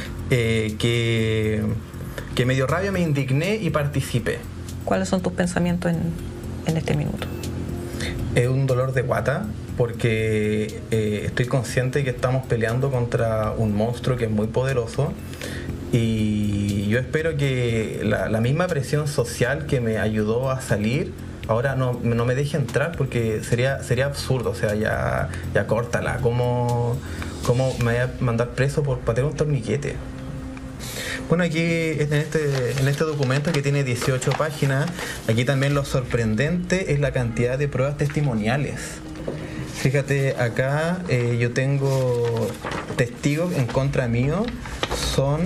que me dio rabia, me indigné y participé. ¿Cuáles son tus pensamientos en este minuto? Es un dolor de guata porque estoy consciente de que estamos peleando contra un monstruo que es muy poderoso, y yo espero que la misma presión social que me ayudó a salir ahora no me deje entrar, porque sería absurdo. O sea, ya córtala. ¿Cómo me voy a mandar preso por patear un torniquete? Bueno, aquí en este documento que tiene 18 páginas, aquí también lo sorprendente es la cantidad de pruebas testimoniales. Fíjate, acá yo tengo testigos en contra mío, son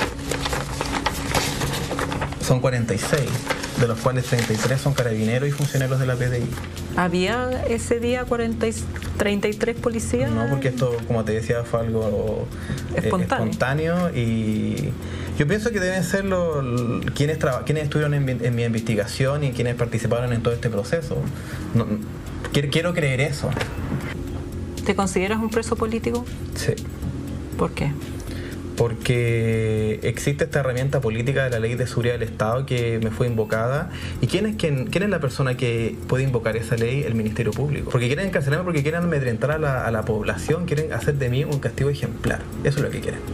46, de los cuales 33 son carabineros y funcionarios de la PDI. ¿Había ese día 33 policías? No, porque esto, como te decía, fue algo espontáneo, y yo pienso que deben ser quienes estuvieron en mi investigación y quienes participaron en todo este proceso. Quiero creer eso. ¿Te consideras un preso político? Sí. ¿Por qué? Porque existe esta herramienta política de la Ley de Seguridad del Estado que me fue invocada. ¿Y quién es la persona que puede invocar esa ley? El Ministerio Público. Porque quieren encarcelarme, porque quieren amedrentar a la población, quieren hacer de mí un castigo ejemplar. Eso es lo que quieren.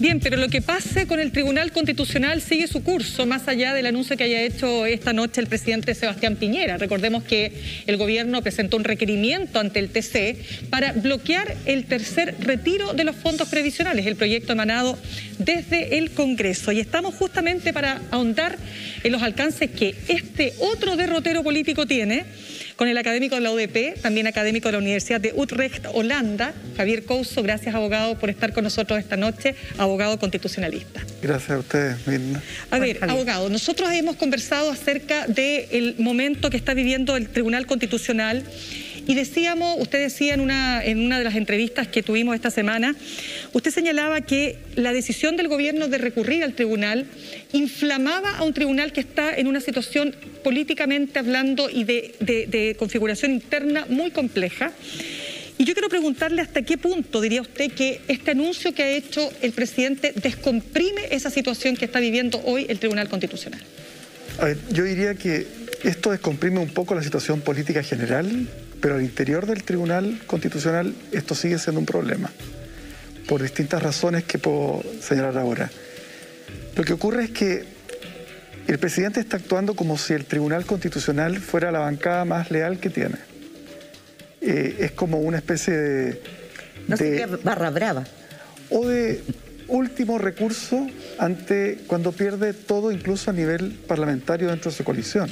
Bien, pero lo que pase con el Tribunal Constitucional sigue su curso, más allá del anuncio que haya hecho esta noche el presidente Sebastián Piñera. Recordemos que el gobierno presentó un requerimiento ante el TC para bloquear el tercer retiro de los fondos previsionales, el proyecto emanado desde el Congreso. Y estamos justamente para ahondar en los alcances que este otro derrotero político tiene con el académico de la UDP, también académico de la Universidad de Utrecht, Holanda, Javier Couso. Gracias, abogado, por estar con nosotros esta noche, abogado constitucionalista. Gracias a ustedes, Mirna. A ver, abogado, nosotros hemos conversado acerca del momento que está viviendo el Tribunal Constitucional y decíamos, usted decía en una de las entrevistas que tuvimos esta semana, usted señalaba que la decisión del gobierno de recurrir al tribunal inflamaba a un tribunal que está en una situación políticamente hablando y de configuración interna muy compleja. Y yo quiero preguntarle hasta qué punto diría usted que este anuncio que ha hecho el presidente descomprime esa situación que está viviendo hoy el Tribunal Constitucional. A ver, yo diría que esto descomprime un poco la situación política general, pero al interior del Tribunal Constitucional esto sigue siendo un problema, por distintas razones que puedo señalar ahora. Lo que ocurre es que el presidente está actuando como si el Tribunal Constitucional fuera la bancada más leal que tiene. Es como una especie de... No sé qué barra brava. O de último recurso ante cuando pierde todo, incluso a nivel parlamentario dentro de su coalición.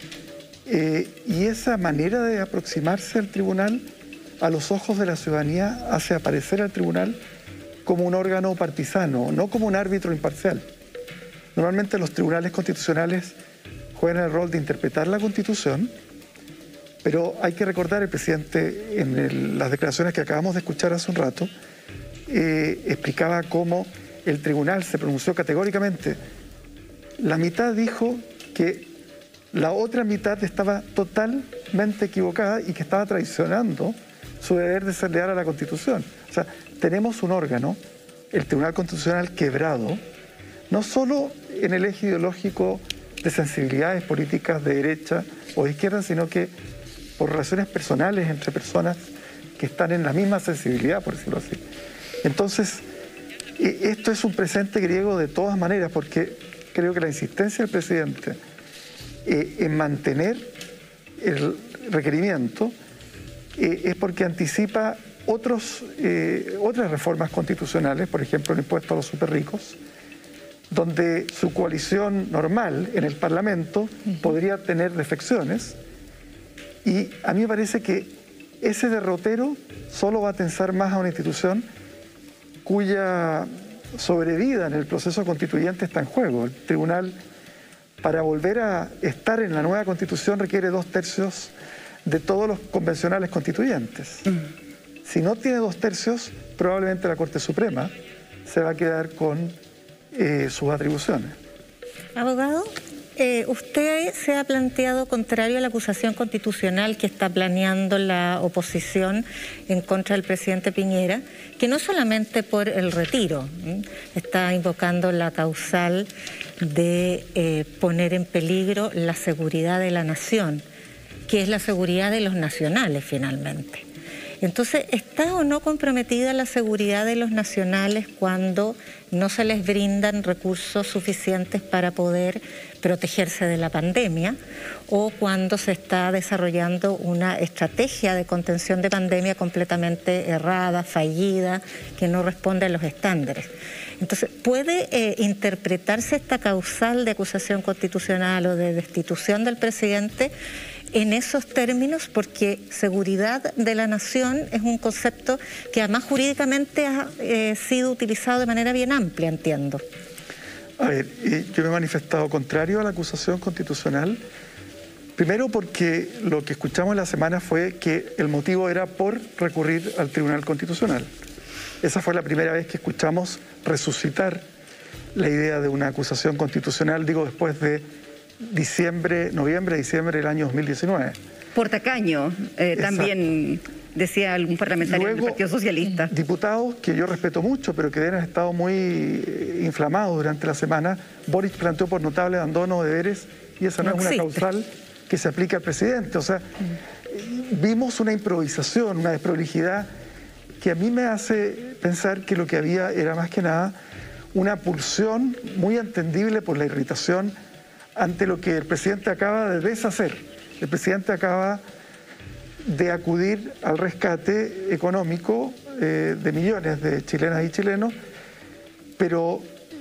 Y esa manera de aproximarse al tribunal a los ojos de la ciudadanía hace aparecer al tribunal como un órgano partisano, no como un árbitro imparcial. Normalmente los tribunales constitucionales juegan el rol de interpretar la Constitución, pero hay que recordar, el presidente en las declaraciones que acabamos de escuchar hace un rato, explicaba cómo el tribunal se pronunció categóricamente. La mitad dijo que la otra mitad estaba totalmente equivocada y que estaba traicionando su deber de ser leal a la Constitución. O sea, tenemos un órgano, el Tribunal Constitucional, quebrado, no solo en el eje ideológico de sensibilidades políticas de derecha o de izquierda, sino que por relaciones personales entre personas que están en la misma sensibilidad, por decirlo así. Entonces, esto es un presente griego de todas maneras, porque creo que la insistencia del presidente en mantener el requerimiento es porque anticipa otras reformas constitucionales, por ejemplo el impuesto a los superricos, donde su coalición normal en el Parlamento podría tener defecciones, y a mí me parece que ese derrotero solo va a tensar más a una institución cuya sobrevida en el proceso constituyente está en juego. El tribunal, para volver a estar en la nueva Constitución, requiere 2/3 de todos los convencionales constituyentes. Si no tiene 2/3, probablemente la Corte Suprema se va a quedar con sus atribuciones. Abogado, usted se ha planteado contrario a la acusación constitucional que está planeando la oposición en contra del presidente Piñera, que no solamente por el retiro, está invocando la causal de poner en peligro la seguridad de la nación, que es la seguridad de los nacionales finalmente. Entonces, ¿está o no comprometida la seguridad de los nacionales cuando no se les brindan recursos suficientes para poder protegerse de la pandemia, o cuando se está desarrollando una estrategia de contención de pandemia completamente errada, fallida, que no responde a los estándares? Entonces, ¿puede interpretarse esta causal de acusación constitucional o de destitución del presidente en esos términos? Porque seguridad de la nación es un concepto que además jurídicamente ha sido utilizado de manera bien amplia, entiendo. A ver, yo me he manifestado contrario a la acusación constitucional, primero porque lo que escuchamos en la semana fue que el motivo era por recurrir al Tribunal Constitucional. Esa fue la primera vez que escuchamos resucitar la idea de una acusación constitucional, digo, después de noviembre, diciembre del año 2019. Por tacaño, también decía algún parlamentario del Partido Socialista. Diputados que yo respeto mucho, pero que han estado muy inflamados durante la semana. Boric planteó por notable abandono de deberes, y esa no es una causal que se aplica al presidente. O sea, vimos una improvisación, una desprolijidad que a mí me hace pensar que lo que había era más que nada una pulsión muy entendible por la irritación ante lo que el presidente acaba de deshacer. El presidente acaba de acudir al rescate económico de millones de chilenas y chilenos, pero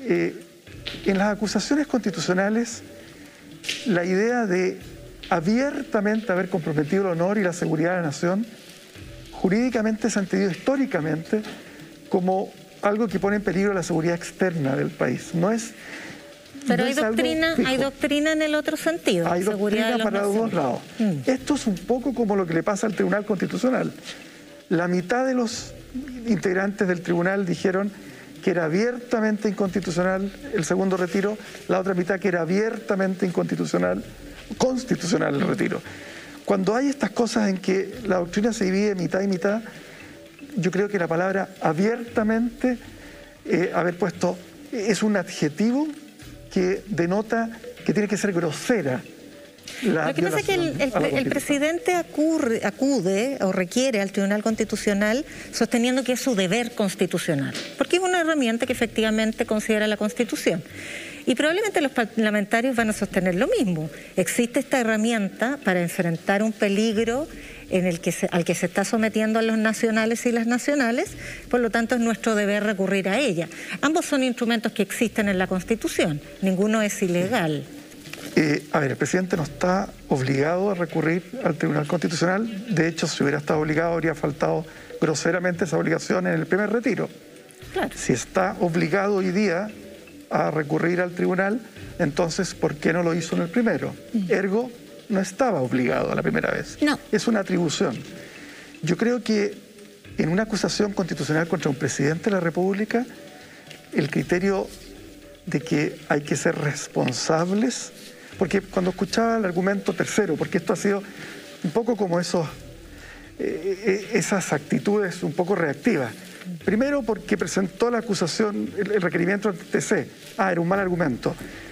en las acusaciones constitucionales la idea de abiertamente haber comprometido el honor y la seguridad de la nación jurídicamente se ha entendido históricamente como algo que pone en peligro la seguridad externa del país. No es. Pero no hay doctrina en el otro sentido. Hay doctrina para los dos lados. Esto es un poco como lo que le pasa al Tribunal Constitucional. La mitad de los integrantes del tribunal dijeron que era abiertamente inconstitucional el segundo retiro, la otra mitad que era abiertamente constitucional el retiro. Cuando hay estas cosas en que la doctrina se divide mitad y mitad, yo creo que la palabra abiertamente, haber puesto, es un adjetivo que denota que tiene que ser grosera. Lo que pasa es que el presidente acude o requiere al Tribunal Constitucional sosteniendo que es su deber constitucional, porque es una herramienta que efectivamente considera la Constitución. Y probablemente los parlamentarios van a sostener lo mismo. Existe esta herramienta para enfrentar un peligro al que se está sometiendo a los nacionales y las nacionales, por lo tanto es nuestro deber recurrir a ella. Ambos son instrumentos que existen en la Constitución, ninguno es ilegal. A ver, el presidente no está obligado a recurrir al Tribunal Constitucional. De hecho, si hubiera estado obligado, habría faltado groseramente esa obligación en el primer retiro. Claro. Si está obligado hoy día a recurrir al tribunal, entonces, ¿por qué no lo hizo en el primero? Ergo, no estaba obligado a la primera vez. No. Es una atribución. Yo creo que en una acusación constitucional contra un presidente de la República, el criterio de que hay que ser responsables, porque cuando escuchaba el argumento tercero, porque esto ha sido un poco como esas actitudes un poco reactivas. Primero porque presentó la acusación, el requerimiento del TC. Era un mal argumento.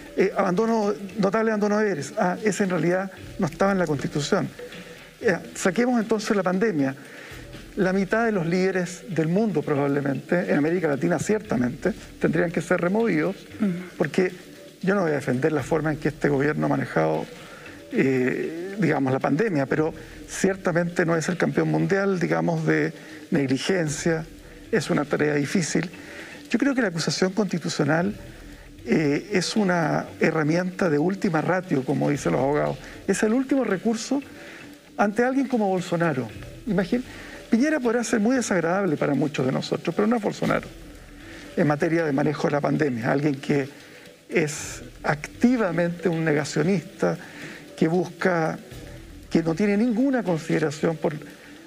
Notable abandono de deberes. Ese en realidad no estaba en la Constitución. Saquemos entonces la pandemia. La mitad de los líderes del mundo probablemente, en América Latina ciertamente, tendrían que ser removidos, porque yo no voy a defender la forma en que este gobierno ha manejado, digamos, la pandemia, pero ciertamente no es el campeón mundial, digamos, de negligencia. Es una tarea difícil. Yo creo que la acusación constitucional es una herramienta de última ratio, como dicen los abogados. Es el último recurso ante alguien como Bolsonaro. Imagínate, Piñera podrá ser muy desagradable para muchos de nosotros, pero no es Bolsonaro en materia de manejo de la pandemia. Alguien que es activamente un negacionista, que busca, que no tiene ninguna consideración por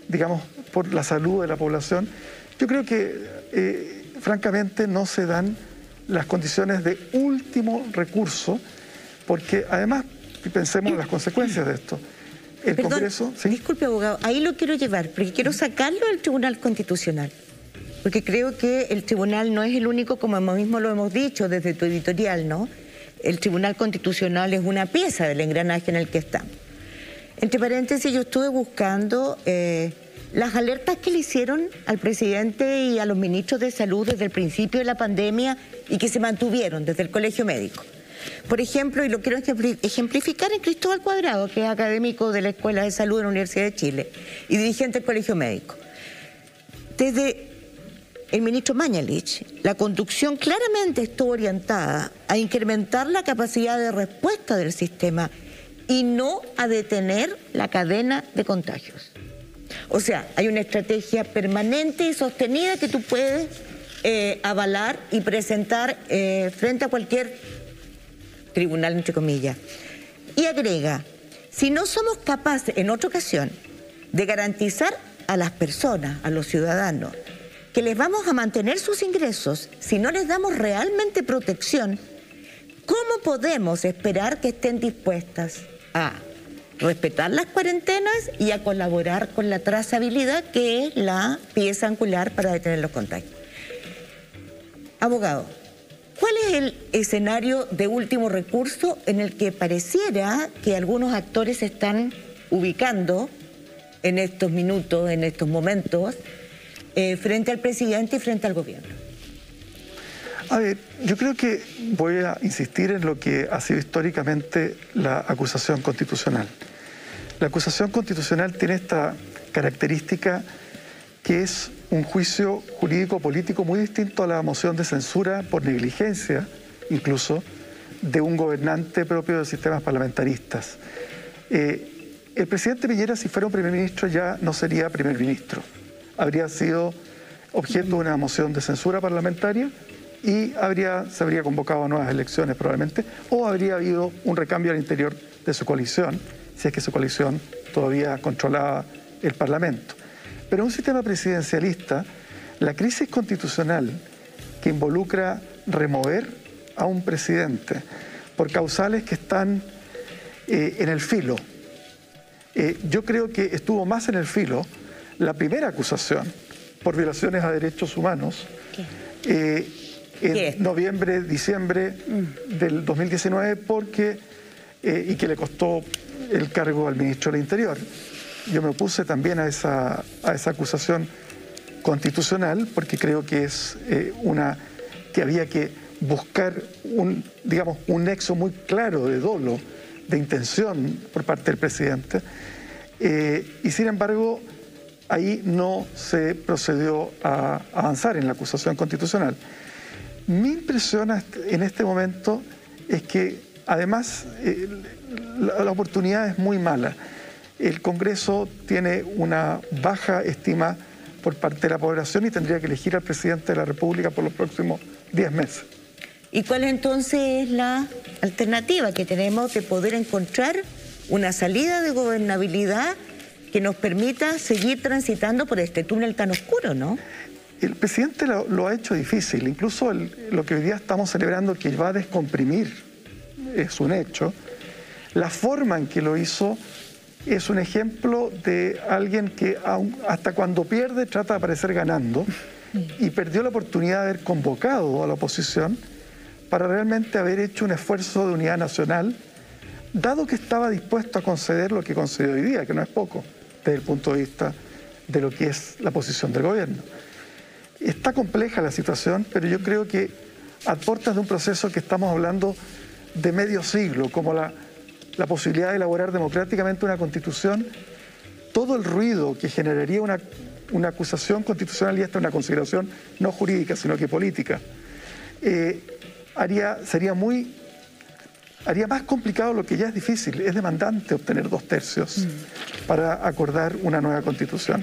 la salud de la población. Yo creo que, francamente, no se dan las condiciones de último recurso, porque además, pensemos en las consecuencias de esto. Perdón, Congreso, ¿sí? Disculpe, abogado, ahí lo quiero llevar, porque quiero sacarlo del Tribunal Constitucional, porque creo que el tribunal no es el único, como mismo lo hemos dicho desde tu editorial, ¿no? El Tribunal Constitucional es una pieza del engranaje en el que estamos. Entre paréntesis, yo estuve buscando las alertas que le hicieron al presidente y a los ministros de salud desde el principio de la pandemia y que se mantuvieron desde el Colegio Médico. Por ejemplo, y lo quiero ejemplificar en Cristóbal Cuadrado, que es académico de la Escuela de Salud de la Universidad de Chile y dirigente del Colegio Médico. Desde el ministro Mañalich, la conducción claramente estuvo orientada a incrementar la capacidad de respuesta del sistema y no a detener la cadena de contagios. O sea, hay una estrategia permanente y sostenida que tú puedes avalar y presentar frente a cualquier tribunal, entre comillas. Y agrega, si no somos capaces, en otra ocasión, de garantizar a las personas, a los ciudadanos, que les vamos a mantener sus ingresos, si no les damos realmente protección, ¿cómo podemos esperar que estén dispuestas a respetar las cuarentenas y a colaborar con la trazabilidad, que es la pieza angular para detener los contagios? Abogado, ¿cuál es el escenario de último recurso en el que pareciera que algunos actores se están ubicando en estos minutos, en estos momentos, frente al presidente y frente al gobierno? A ver, yo creo que voy a insistir en lo que ha sido históricamente la acusación constitucional. La acusación constitucional tiene esta característica que es un juicio jurídico-político muy distinto a la moción de censura por negligencia, incluso, de un gobernante propio de sistemas parlamentaristas. El presidente Piñera, si fuera un primer ministro, ya no sería primer ministro. Habría sido objeto de una moción de censura parlamentaria y se habría convocado a nuevas elecciones probablemente, o habría habido un recambio al interior de su coalición, si es que su coalición todavía controlaba el Parlamento. Pero en un sistema presidencialista, la crisis constitucional que involucra remover a un presidente por causales que están en el filo, yo creo que estuvo más en el filo la primera acusación por violaciones a derechos humanos en noviembre, diciembre del 2019, y que le costó el cargo al ministro del Interior. Yo me opuse también a esa acusación constitucional porque creo que es que había que buscar un nexo muy claro de dolo, de intención por parte del presidente, y sin embargo ahí no se procedió a avanzar en la acusación constitucional. Mi impresión en este momento es que además la oportunidad es muy mala. El Congreso tiene una baja estima por parte de la población y tendría que elegir al presidente de la República por los próximos 10 meses. ¿Y cuál entonces es la alternativa que tenemos de poder encontrar una salida de gobernabilidad que nos permita seguir transitando por este túnel tan oscuro, no? El presidente lo ha hecho difícil, incluso lo que hoy día estamos celebrando, que va a descomprimir, es un hecho. La forma en que lo hizo es un ejemplo de alguien que hasta cuando pierde trata de aparecer ganando, y perdió la oportunidad de haber convocado a la oposición para realmente haber hecho un esfuerzo de unidad nacional, dado que estaba dispuesto a conceder lo que concedió hoy día, que no es poco, desde el punto de vista de lo que es la posición del gobierno. Está compleja la situación, pero yo creo que a puertas de un proceso que estamos hablando de medio siglo, como la posibilidad de elaborar democráticamente una constitución, todo el ruido que generaría una acusación constitucional, y esta es una consideración no jurídica, sino que política, haría más complicado lo que ya es difícil. Es demandante obtener 2/3 para acordar una nueva constitución.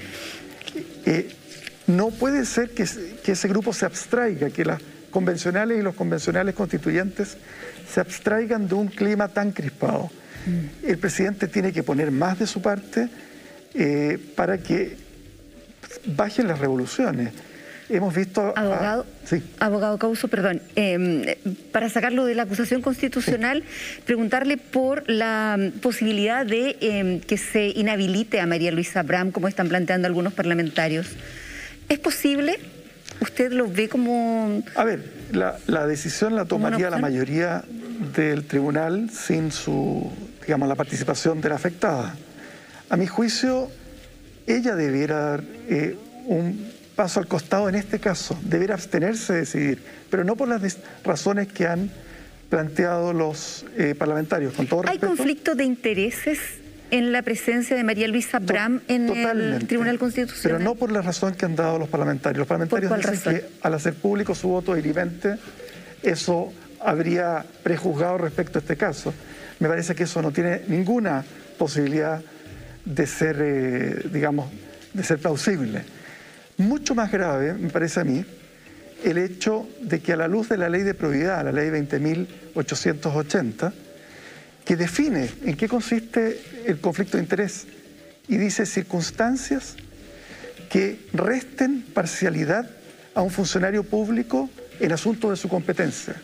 No puede ser que ese grupo se abstraiga, que las convencionales y los convencionales constituyentes se abstraigan de un clima tan crispado. El presidente tiene que poner más de su parte para que bajen las revoluciones. Hemos visto... Abogado Couso, perdón. Para sacarlo de la acusación constitucional, preguntarle por la posibilidad de que se inhabilite a María Luisa Abram, como están planteando algunos parlamentarios. ¿Es posible? ¿Usted lo ve como...? A ver, la decisión la tomaría la mayoría del tribunal sin la participación de la afectada. A mi juicio, ella debiera dar un paso al costado en este caso, debiera abstenerse de decidir, pero no por las razones que han planteado los parlamentarios. Con todo respeto, ¿hay conflicto de intereses en la presencia de María Luisa Abram en el Tribunal Constitucional? Pero no por la razón que han dado los parlamentarios. Los parlamentarios dicen que al hacer público su voto dirimente, eso habría prejuzgado respecto a este caso. Me parece que eso no tiene ninguna posibilidad de ser, de ser plausible. Mucho más grave, me parece a mí, el hecho de que a la luz de la ley de probidad, la ley 20.880, que define en qué consiste el conflicto de interés y dice circunstancias que resten parcialidad a un funcionario público en asuntos de su competencia.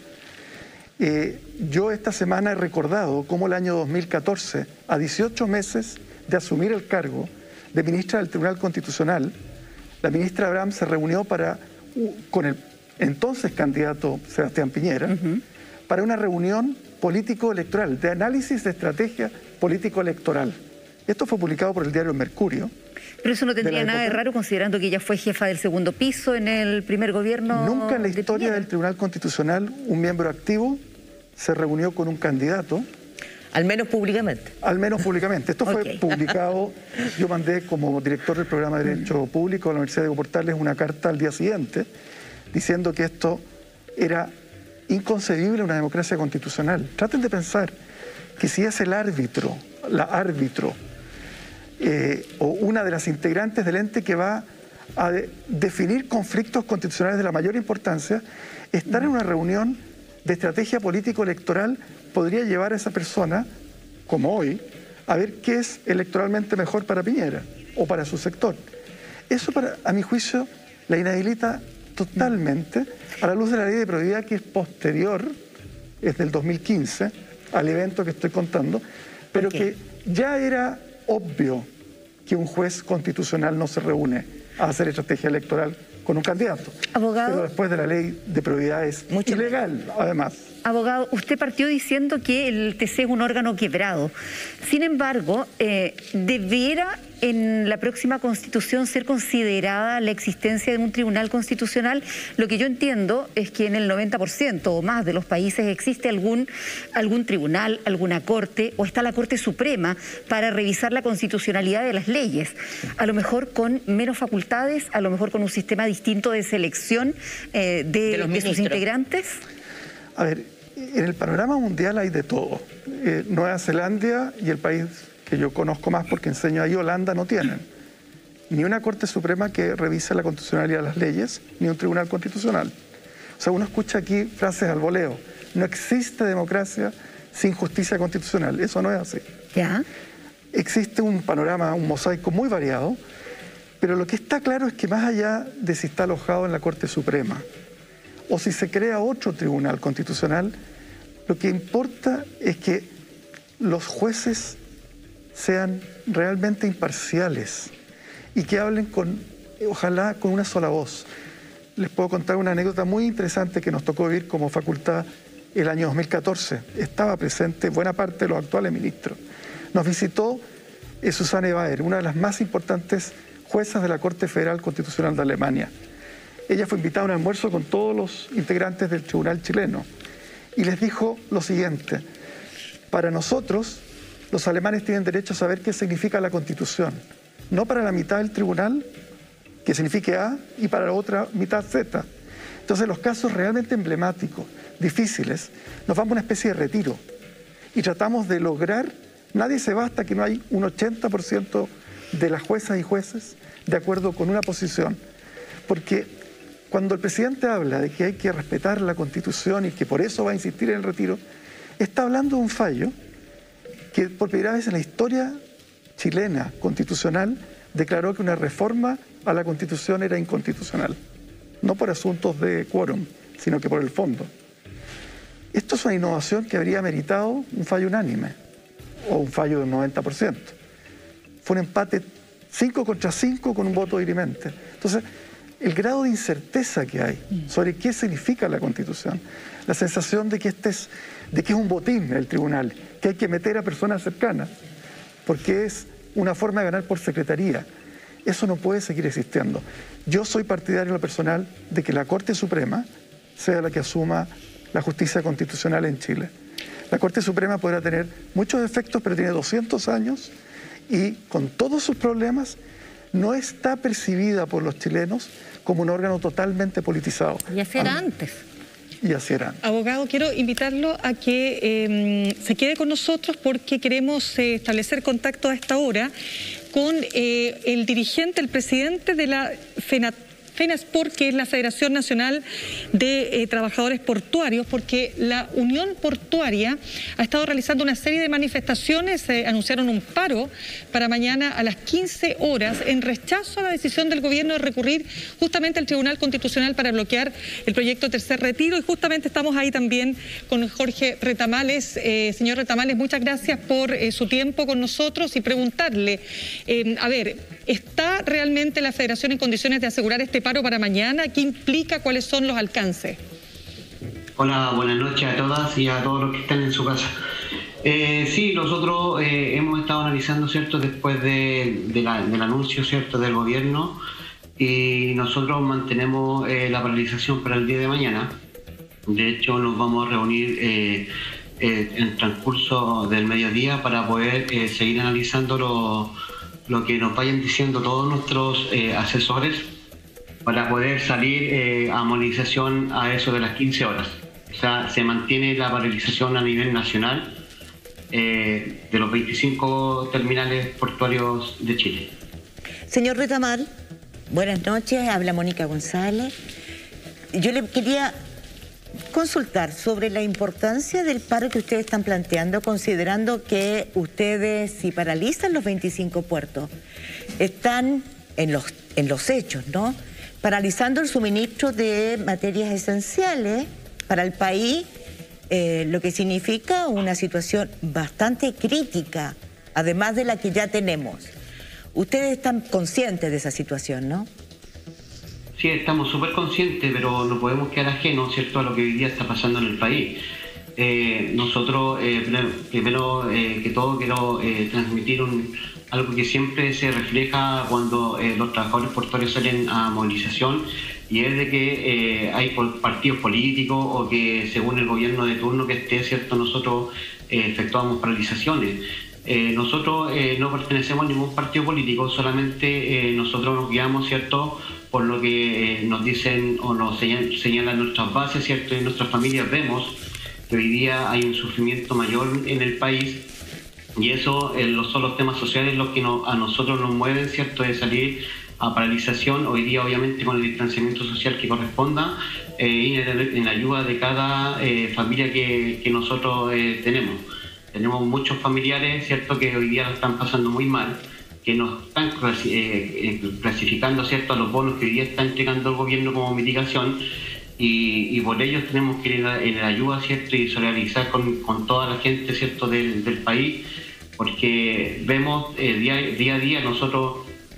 Yo esta semana he recordado cómo el año 2014, a 18 meses de asumir el cargo de ministra del Tribunal Constitucional, la ministra Abram se reunió con el entonces candidato Sebastián Piñera para una reunión político-electoral, de análisis de estrategia político-electoral. Esto fue publicado por el diario Mercurio. Pero eso no tendría nada de raro, considerando que ella fue jefa del segundo piso en el primer gobierno. Nunca en la historia del Tribunal Constitucional un miembro activo se reunió con un candidato. Al menos públicamente. Al menos públicamente. Esto fue publicado, yo mandé como director del programa de Derecho Público de la Universidad de Diego Portales una carta al día siguiente diciendo que esto era inconcebible en una democracia constitucional. Traten de pensar que si es el árbitro, la árbitro, o una de las integrantes del ente que va a definir conflictos constitucionales de la mayor importancia, estar en una reunión de estrategia político-electoral podría llevar a esa persona, como hoy, a ver qué es electoralmente mejor para Piñera o para su sector. Eso, a mi juicio, la inhabilita totalmente a la luz de la ley de probidad, que es posterior, es del 2015, al evento que estoy contando, pero que ya era obvio que un juez constitucional no se reúne a hacer estrategia electoral con un candidato. Abogado, pero después de la ley de probidad es ilegal, además. Abogado, usted partió diciendo que el TC es un órgano quebrado. Sin embargo, ¿debiera en la próxima Constitución ser considerada la existencia de un tribunal constitucional? Lo que yo entiendo es que en el 90% o más de los países existe algún tribunal, alguna corte, o está la Corte Suprema para revisar la constitucionalidad de las leyes. A lo mejor con menos facultades, a lo mejor con un sistema distinto de selección de sus integrantes. A ver, en el panorama mundial hay de todo. Nueva Zelanda y el país que yo conozco más porque enseño ahí, Holanda, no tienen ni una Corte Suprema que revise la constitucionalidad de las leyes, ni un Tribunal Constitucional. O sea, uno escucha aquí frases al voleo. No existe democracia sin justicia constitucional. Eso no es así. ¿Ya? Existe un panorama, un mosaico muy variado, pero lo que está claro es que más allá de si está alojado en la Corte Suprema o si se crea otro Tribunal Constitucional, lo que importa es que los jueces sean realmente imparciales y que hablen ojalá con una sola voz. Les puedo contar una anécdota muy interesante que nos tocó vivir como facultad el año 2014. Estaba presente buena parte de los actuales ministros. Nos visitó Susanne Baer, una de las más importantes juezas de la Corte Federal Constitucional de Alemania. Ella fue invitada a un almuerzo con todos los integrantes del tribunal chileno y les dijo lo siguiente: para nosotros, los alemanes tienen derecho a saber qué significa la Constitución, no para la mitad del tribunal, que signifique A, y para la otra mitad Z. Entonces, los casos realmente emblemáticos, difíciles, nos vamos a una especie de retiro y tratamos de lograr, nadie se va hasta que no hay un 80% de las juezas y jueces de acuerdo con una posición, porque cuando el presidente habla de que hay que respetar la Constitución y que por eso va a insistir en el retiro, está hablando de un fallo que por primera vez en la historia chilena constitucional declaró que una reforma a la Constitución era inconstitucional. No por asuntos de quórum, sino que por el fondo. Esto es una innovación que habría meritado un fallo unánime o un fallo del 90%. Fue un empate 5 contra 5 con un voto dirimente. Entonces, el grado de incerteza que hay sobre qué significa la Constitución, la sensación de que es un botín el tribunal, que hay que meter a personas cercanas, porque es una forma de ganar por secretaría. Eso no puede seguir existiendo. Yo soy partidario en lo personal de que la Corte Suprema sea la que asuma la justicia constitucional en Chile. La Corte Suprema podrá tener muchos defectos, pero tiene 200 años y con todos sus problemas no está percibida por los chilenos como un órgano totalmente politizado. Y así era antes. Y así era. Abogado, quiero invitarlo a que se quede con nosotros porque queremos establecer contacto a esta hora con el dirigente, el presidente de la FENASPOR, que es la Federación Nacional de Trabajadores Portuarios, porque la Unión Portuaria ha estado realizando una serie de manifestaciones, anunciaron un paro para mañana a las 15 horas en rechazo a la decisión del gobierno de recurrir justamente al Tribunal Constitucional para bloquear el proyecto Tercer Retiro, y justamente estamos ahí también con Jorge Retamales. Señor Retamales, muchas gracias por su tiempo con nosotros y preguntarle, a ver, ¿está realmente la Federación en condiciones de asegurar este paro para mañana? ¿Qué implica? ¿Cuáles son los alcances? Hola, buenas noches a todas y a todos los que están en su casa. Sí, nosotros hemos estado analizando, ¿cierto?, después del anuncio, ¿cierto?, del gobierno, y nosotros mantenemos la paralización para el día de mañana. De hecho, nos vamos a reunir en el transcurso del mediodía para poder seguir analizando lo que nos vayan diciendo todos nuestros asesores, para poder salir a movilización a eso de las 15 horas. O sea, se mantiene la paralización a nivel nacional de los 25 terminales portuarios de Chile. Señor Retamal, buenas noches, habla Mónica González. Yo le quería consultar sobre la importancia del paro que ustedes están planteando, considerando que ustedes, si paralizan los 25 puertos, están en los hechos, ¿no?, paralizando el suministro de materias esenciales para el país, lo que significa una situación bastante crítica, además de la que ya tenemos. Ustedes están conscientes de esa situación, ¿no? Sí, estamos súper conscientes, pero no podemos quedar ajenos, ¿cierto?, a lo que hoy día está pasando en el país. Nosotros, primero que todo, quiero transmitir algo que siempre se refleja cuando los trabajadores portuarios salen a movilización, y es de que hay partidos políticos o que según el gobierno de turno que esté, ¿cierto?, nosotros efectuamos paralizaciones. Nosotros no pertenecemos a ningún partido político, solamente nosotros nos guiamos, ¿cierto?, por lo que nos dicen o nos señalan nuestras bases, ¿cierto?, y en nuestras familias vemos que hoy día hay un sufrimiento mayor en el país, y eso son los temas sociales los que a nosotros nos mueven, ¿cierto?, de salir a paralización, hoy día obviamente con el distanciamiento social que corresponda, y en ayuda de cada familia que nosotros tenemos. Tenemos muchos familiares, ¿cierto?, que hoy día lo están pasando muy mal, que nos están clasificando, ¿cierto?, a los bonos que hoy día está entregando el gobierno como mitigación, y por ello tenemos que ir en ayuda, ¿cierto?, y solidarizar con toda la gente, ¿cierto?, del país, porque vemos día a día nosotros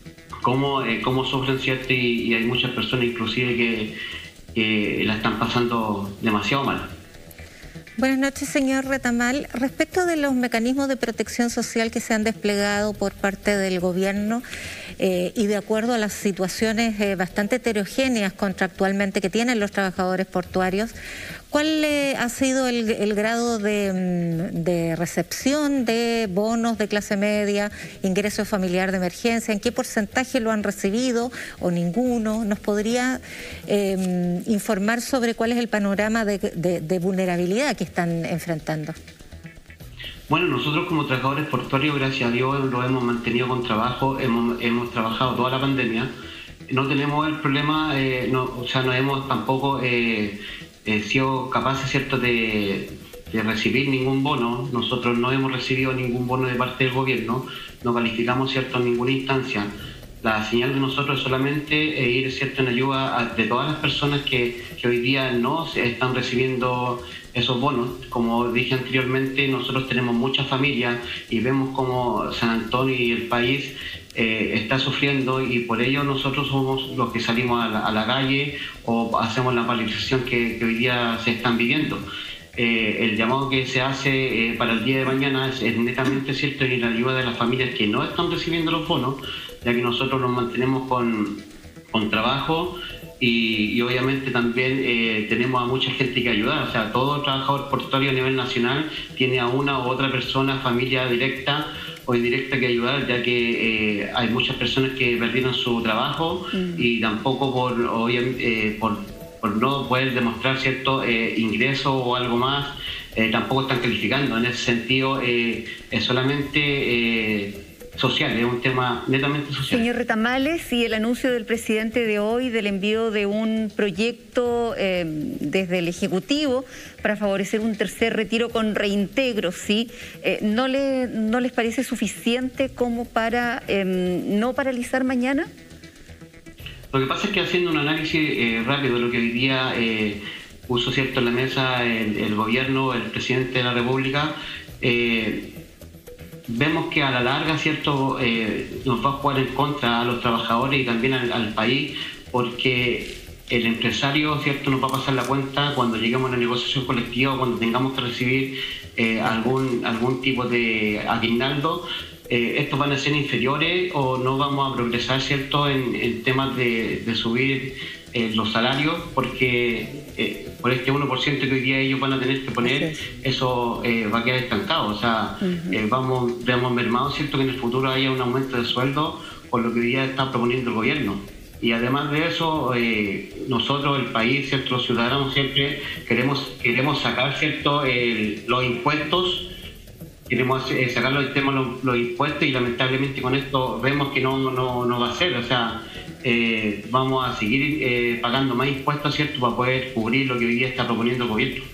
cómo sufren, ¿cierto?, y hay muchas personas inclusive que la están pasando demasiado mal. Buenas noches, señor Retamal. Respecto de los mecanismos de protección social que se han desplegado por parte del gobierno y de acuerdo a las situaciones bastante heterogéneas contractualmente que tienen los trabajadores portuarios, ¿cuál ha sido el grado de recepción de bonos de clase media, ingreso familiar de emergencia? ¿En qué porcentaje lo han recibido o ninguno? ¿Nos podría informar sobre cuál es el panorama de vulnerabilidad que están enfrentando? Bueno, nosotros como trabajadores portuarios, gracias a Dios, lo hemos mantenido con trabajo, hemos trabajado toda la pandemia, no tenemos el problema, no hemos tampoco sido capaces, ¿cierto?, de recibir ningún bono. Nosotros no hemos recibido ningún bono de parte del gobierno, no calificamos, ¿cierto?, en ninguna instancia. La señal de nosotros es solamente ir, ¿cierto?, en ayuda de todas las personas que hoy día no están recibiendo esos bonos. Como dije anteriormente, nosotros tenemos muchas familias y vemos como San Antonio y el país está sufriendo, y por ello nosotros somos los que salimos a la calle o hacemos la paralización que hoy día se están viviendo. El llamado que se hace para el día de mañana es netamente, ¿cierto?, en la ayuda de las familias que no están recibiendo los bonos, ya que nosotros nos mantenemos con trabajo y obviamente también tenemos a mucha gente que ayudar. O sea, todo trabajador portuario a nivel nacional tiene a una u otra persona, familia directa o indirecta que ayudar, ya que hay muchas personas que perdieron su trabajo y tampoco por no poder demostrar cierto ingreso o algo más, tampoco están calificando. En ese sentido, es solamente social, es un tema netamente social. Señor Retamales, y el anuncio del presidente de hoy del envío de un proyecto desde el Ejecutivo para favorecer un tercer retiro con reintegro, ¿sí? ¿No les parece suficiente como para no paralizar mañana? Lo que pasa es que haciendo un análisis rápido de lo que hoy día puso, ¿cierto?, en la mesa el gobierno, el presidente de la República, vemos que a la larga, ¿cierto?, nos va a jugar en contra a los trabajadores y también al país, porque el empresario, ¿cierto?, nos va a pasar la cuenta cuando lleguemos a la negociación colectiva o cuando tengamos que recibir algún tipo de aguinaldo, estos van a ser inferiores o no vamos a progresar, ¿cierto?, en temas de subir los salarios, porque por este 1% que hoy día ellos van a tener que poner, eso va a quedar estancado. O sea, vamos mermados, ¿cierto?, que en el futuro haya un aumento de sueldo por lo que hoy día está proponiendo el gobierno. Y además de eso, nosotros, el país, ¿cierto?, los ciudadanos siempre queremos sacar, ¿cierto?, los impuestos. Queremos sacar los impuestos y lamentablemente con esto vemos que no va a ser. O sea, vamos a seguir pagando más impuestos, ¿cierto?, para poder cubrir lo que hoy día está proponiendo el gobierno.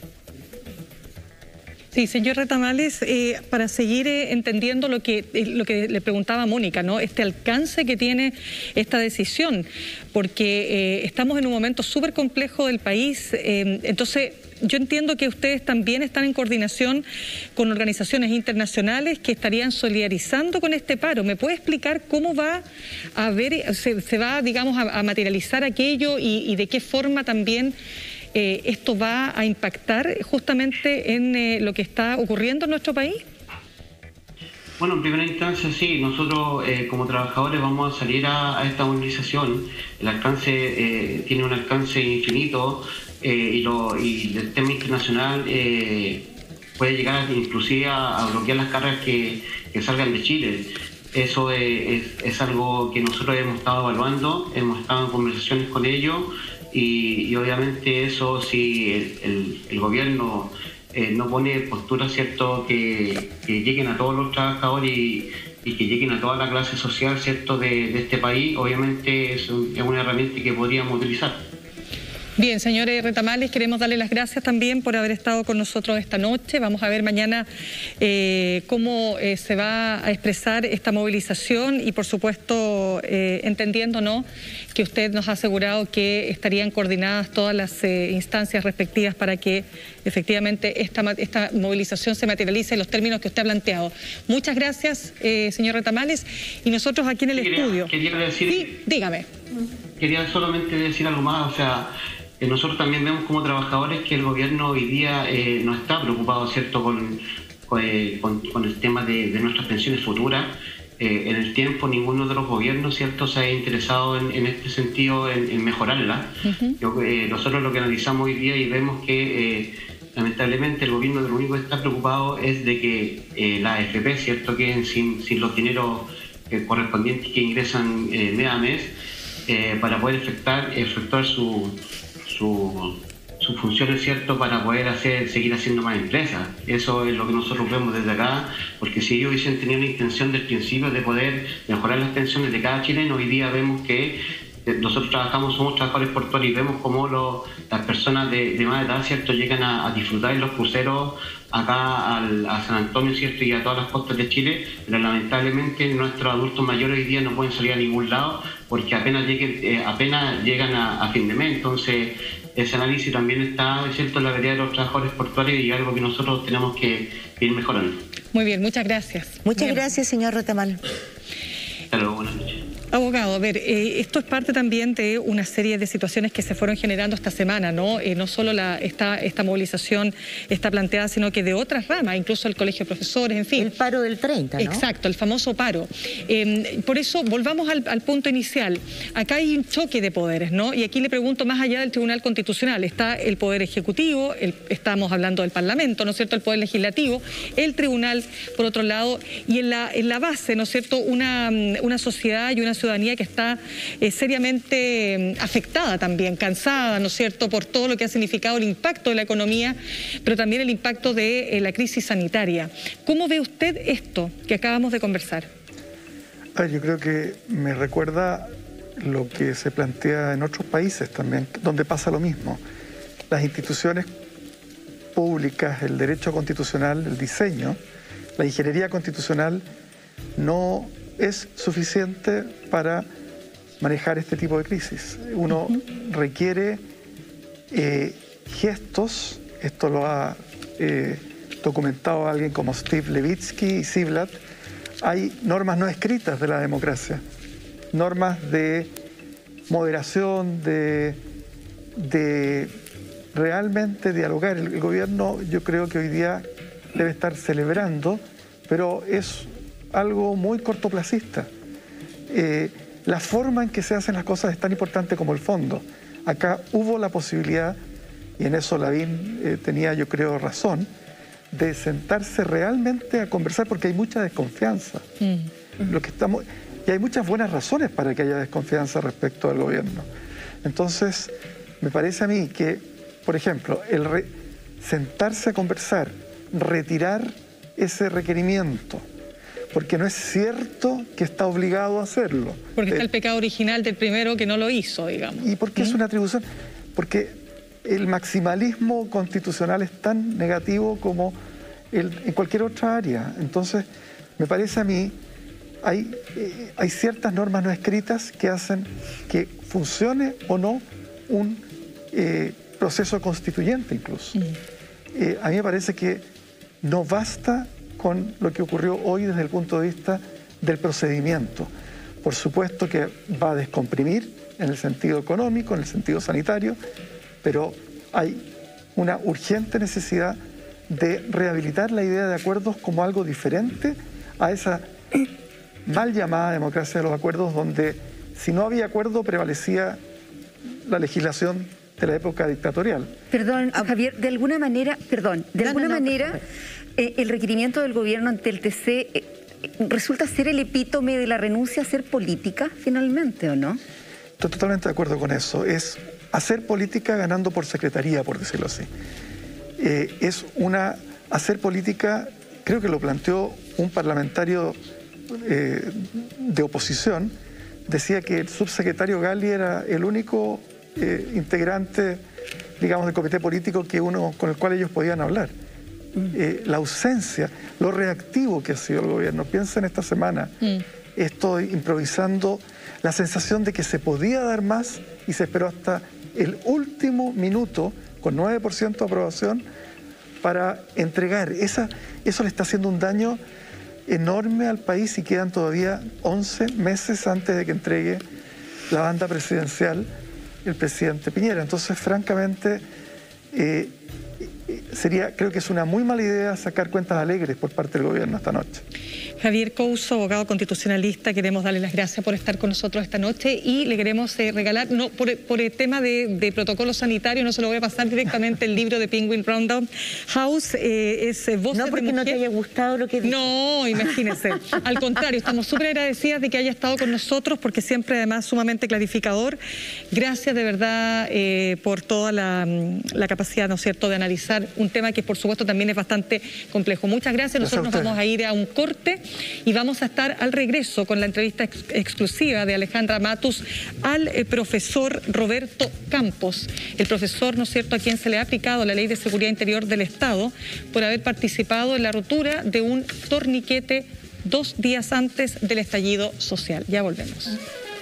Sí, señor Retamales, para seguir entendiendo lo que le preguntaba Mónica, ¿no? Este alcance que tiene esta decisión, porque estamos en un momento súper complejo del país, entonces yo entiendo que ustedes también están en coordinación con organizaciones internacionales que estarían solidarizando con este paro. ¿Me puede explicar cómo va a ver, se va, digamos, a materializar aquello y de qué forma también esto va a impactar justamente en lo que está ocurriendo en nuestro país? Bueno, en primera instancia sí, nosotros como trabajadores vamos a salir a esta movilización. El alcance tiene un alcance infinito y el tema internacional puede llegar inclusive a bloquear las cargas que salgan de Chile. Eso es algo que nosotros hemos estado evaluando, hemos estado en conversaciones con ellos y obviamente eso, si el gobierno no pone posturas, ¿cierto?, que lleguen a todos los trabajadores y que lleguen a toda la clase social, ¿cierto?, de este país, obviamente es una herramienta que podríamos utilizar. Bien, señores Retamales, queremos darle las gracias también por haber estado con nosotros esta noche. Vamos a ver mañana cómo se va a expresar esta movilización y, por supuesto, entendiendo, ¿no?, que usted nos ha asegurado que estarían coordinadas todas las instancias respectivas para que efectivamente esta movilización se materialice en los términos que usted ha planteado. Muchas gracias, señor Retamales, y nosotros aquí en el estudio. Quería decir, sí, dígame. Quería solamente decir algo más, o sea, nosotros también vemos como trabajadores que el gobierno hoy día no está preocupado, ¿cierto?, con el tema de nuestras pensiones futuras. En el tiempo ninguno de los gobiernos, ¿cierto?, se ha interesado en este sentido, en mejorarla. Nosotros lo que analizamos hoy día y vemos que lamentablemente el gobierno lo único que está preocupado es de que las AFP, ¿cierto?, queden sin los dineros correspondientes que ingresan mes a mes para poder efectuar sus funciones, ¿cierto?, para poder seguir haciendo más empresas. Eso es lo que nosotros vemos desde acá, porque si ellos hubiesen tenido la intención del principio de poder mejorar las pensiones de cada chileno, hoy día vemos que nosotros somos trabajadores portuarios y vemos cómo las personas de más edad, ¿cierto?, llegan a disfrutar en los cruceros acá a San Antonio, ¿cierto?, y a todas las costas de Chile, pero lamentablemente nuestros adultos mayores hoy día no pueden salir a ningún lado porque apenas llegan a fin de mes. Entonces ese análisis también está, ¿cierto?, en la vereda de los trabajadores portuarios y algo que nosotros tenemos que ir mejorando. Muy bien, muchas gracias. Muchas gracias, señor Retamal. Hasta luego, buenas noches. Abogado, a ver, esto es parte también de una serie de situaciones que se fueron generando esta semana, ¿no? No solo esta movilización está planteada, sino que de otras ramas, incluso el Colegio de Profesores, en fin. El paro del 30, ¿no? Exacto, el famoso paro. Por eso, volvamos al punto inicial. Acá hay un choque de poderes, ¿no? Y aquí le pregunto, más allá del Tribunal Constitucional, está el Poder Ejecutivo, estamos hablando del Parlamento, ¿no es cierto?, el Poder Legislativo, el Tribunal, por otro lado, y en la base, ¿no es cierto?, una sociedad y una ciudadanía que está seriamente afectada también, cansada, ¿no es cierto?, por todo lo que ha significado el impacto de la economía, pero también el impacto de la crisis sanitaria. ¿Cómo ve usted esto que acabamos de conversar? Yo creo que me recuerda lo que se plantea en otros países también, donde pasa lo mismo. Las instituciones públicas, el derecho constitucional, el diseño, la ingeniería constitucional no es suficiente para manejar este tipo de crisis. Uno requiere gestos, esto lo ha documentado alguien como Steve Levitsky y Ziblatt. Hay normas no escritas de la democracia, normas de moderación, de realmente dialogar. El gobierno, yo creo que hoy día debe estar celebrando, pero es algo muy cortoplacista. La forma en que se hacen las cosas es tan importante como el fondo. Acá hubo la posibilidad, y en eso Lavín tenía, yo creo, razón, de sentarse realmente a conversar, porque hay mucha desconfianza. Y hay muchas buenas razones para que haya desconfianza respecto al gobierno. Entonces, me parece a mí que, por ejemplo, sentarse a conversar, retirar ese requerimiento, porque no es cierto que está obligado a hacerlo. Porque está el pecado original del primero que no lo hizo, digamos. Y porque es una atribución, porque el maximalismo constitucional es tan negativo como en cualquier otra área. Entonces, me parece a mí, hay ciertas normas no escritas que hacen que funcione o no un proceso constituyente incluso. A mí me parece que no basta con lo que ocurrió hoy desde el punto de vista del procedimiento. Por supuesto que va a descomprimir en el sentido económico, en el sentido sanitario, pero hay una urgente necesidad de rehabilitar la idea de acuerdos como algo diferente a esa mal llamada democracia de los acuerdos, donde si no había acuerdo prevalecía la legislación de la época dictatorial. Perdón, Javier, de alguna manera, el requerimiento del gobierno ante el TC resulta ser el epítome de la renuncia a ser política, finalmente, ¿o no? Estoy totalmente de acuerdo con eso. Es hacer política ganando por secretaría, por decirlo así. Hacer política, creo que lo planteó un parlamentario de oposición, decía que el subsecretario Gali era el único integrante, digamos, del comité político con el cual ellos podían hablar. La ausencia, lo reactivo que ha sido el gobierno. Piensen esta semana, estoy improvisando, la sensación de que se podía dar más y se esperó hasta el último minuto con 9% de aprobación para entregar. Eso le está haciendo un daño enorme al país y quedan todavía 11 meses antes de que entregue la banda presidencial el presidente Piñera. Entonces, francamente, creo que es una muy mala idea sacar cuentas alegres por parte del gobierno esta noche. Javier Couso, abogado constitucionalista, queremos darle las gracias por estar con nosotros esta noche y le queremos regalar, no por el tema de protocolo sanitario, no se lo voy a pasar directamente el libro de Penguin Random House, es Voces No porque de Mujer. no te haya gustado lo que dije. No, imagínese. Al contrario, estamos súper agradecidas de que haya estado con nosotros, porque siempre además sumamente clarificador. Gracias de verdad por toda la capacidad, ¿no es cierto?, de analizar un tema que por supuesto también es bastante complejo. Muchas gracias. Nosotros nos vamos a ir a un corte y vamos a estar al regreso con la entrevista exclusiva de Alejandra Matus al profesor Roberto Campos, el profesor, ¿no es cierto?, a quien se le ha aplicado la Ley de Seguridad Interior del Estado por haber participado en la rotura de un torniquete 2 días antes del estallido social. Ya volvemos.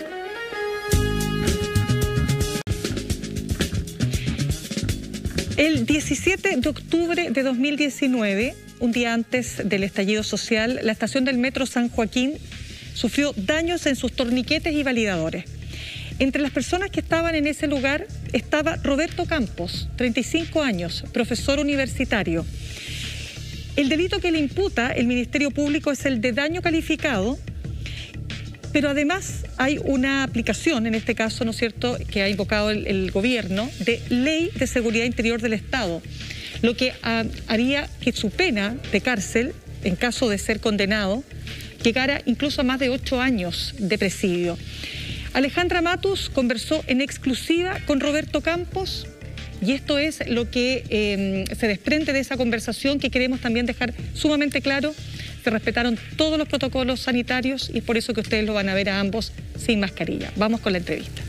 El 17 de octubre de 2019, un día antes del estallido social, la estación del Metro San Joaquín sufrió daños en sus torniquetes y validadores. Entre las personas que estaban en ese lugar estaba Roberto Campos, 35 años, profesor universitario. El delito que le imputa el Ministerio Público es el de daño calificado, pero además hay una aplicación, en este caso, ¿no es cierto?, que ha invocado el gobierno, de Ley de Seguridad Interior del Estado, lo que haría que su pena de cárcel, en caso de ser condenado, llegara incluso a más de 8 años de presidio. Alejandra Matus conversó en exclusiva con Roberto Campos y esto es lo que se desprende de esa conversación que queremos también dejar sumamente claro. Se respetaron todos los protocolos sanitarios y es por eso que ustedes lo van a ver a ambos sin mascarilla. Vamos con la entrevista.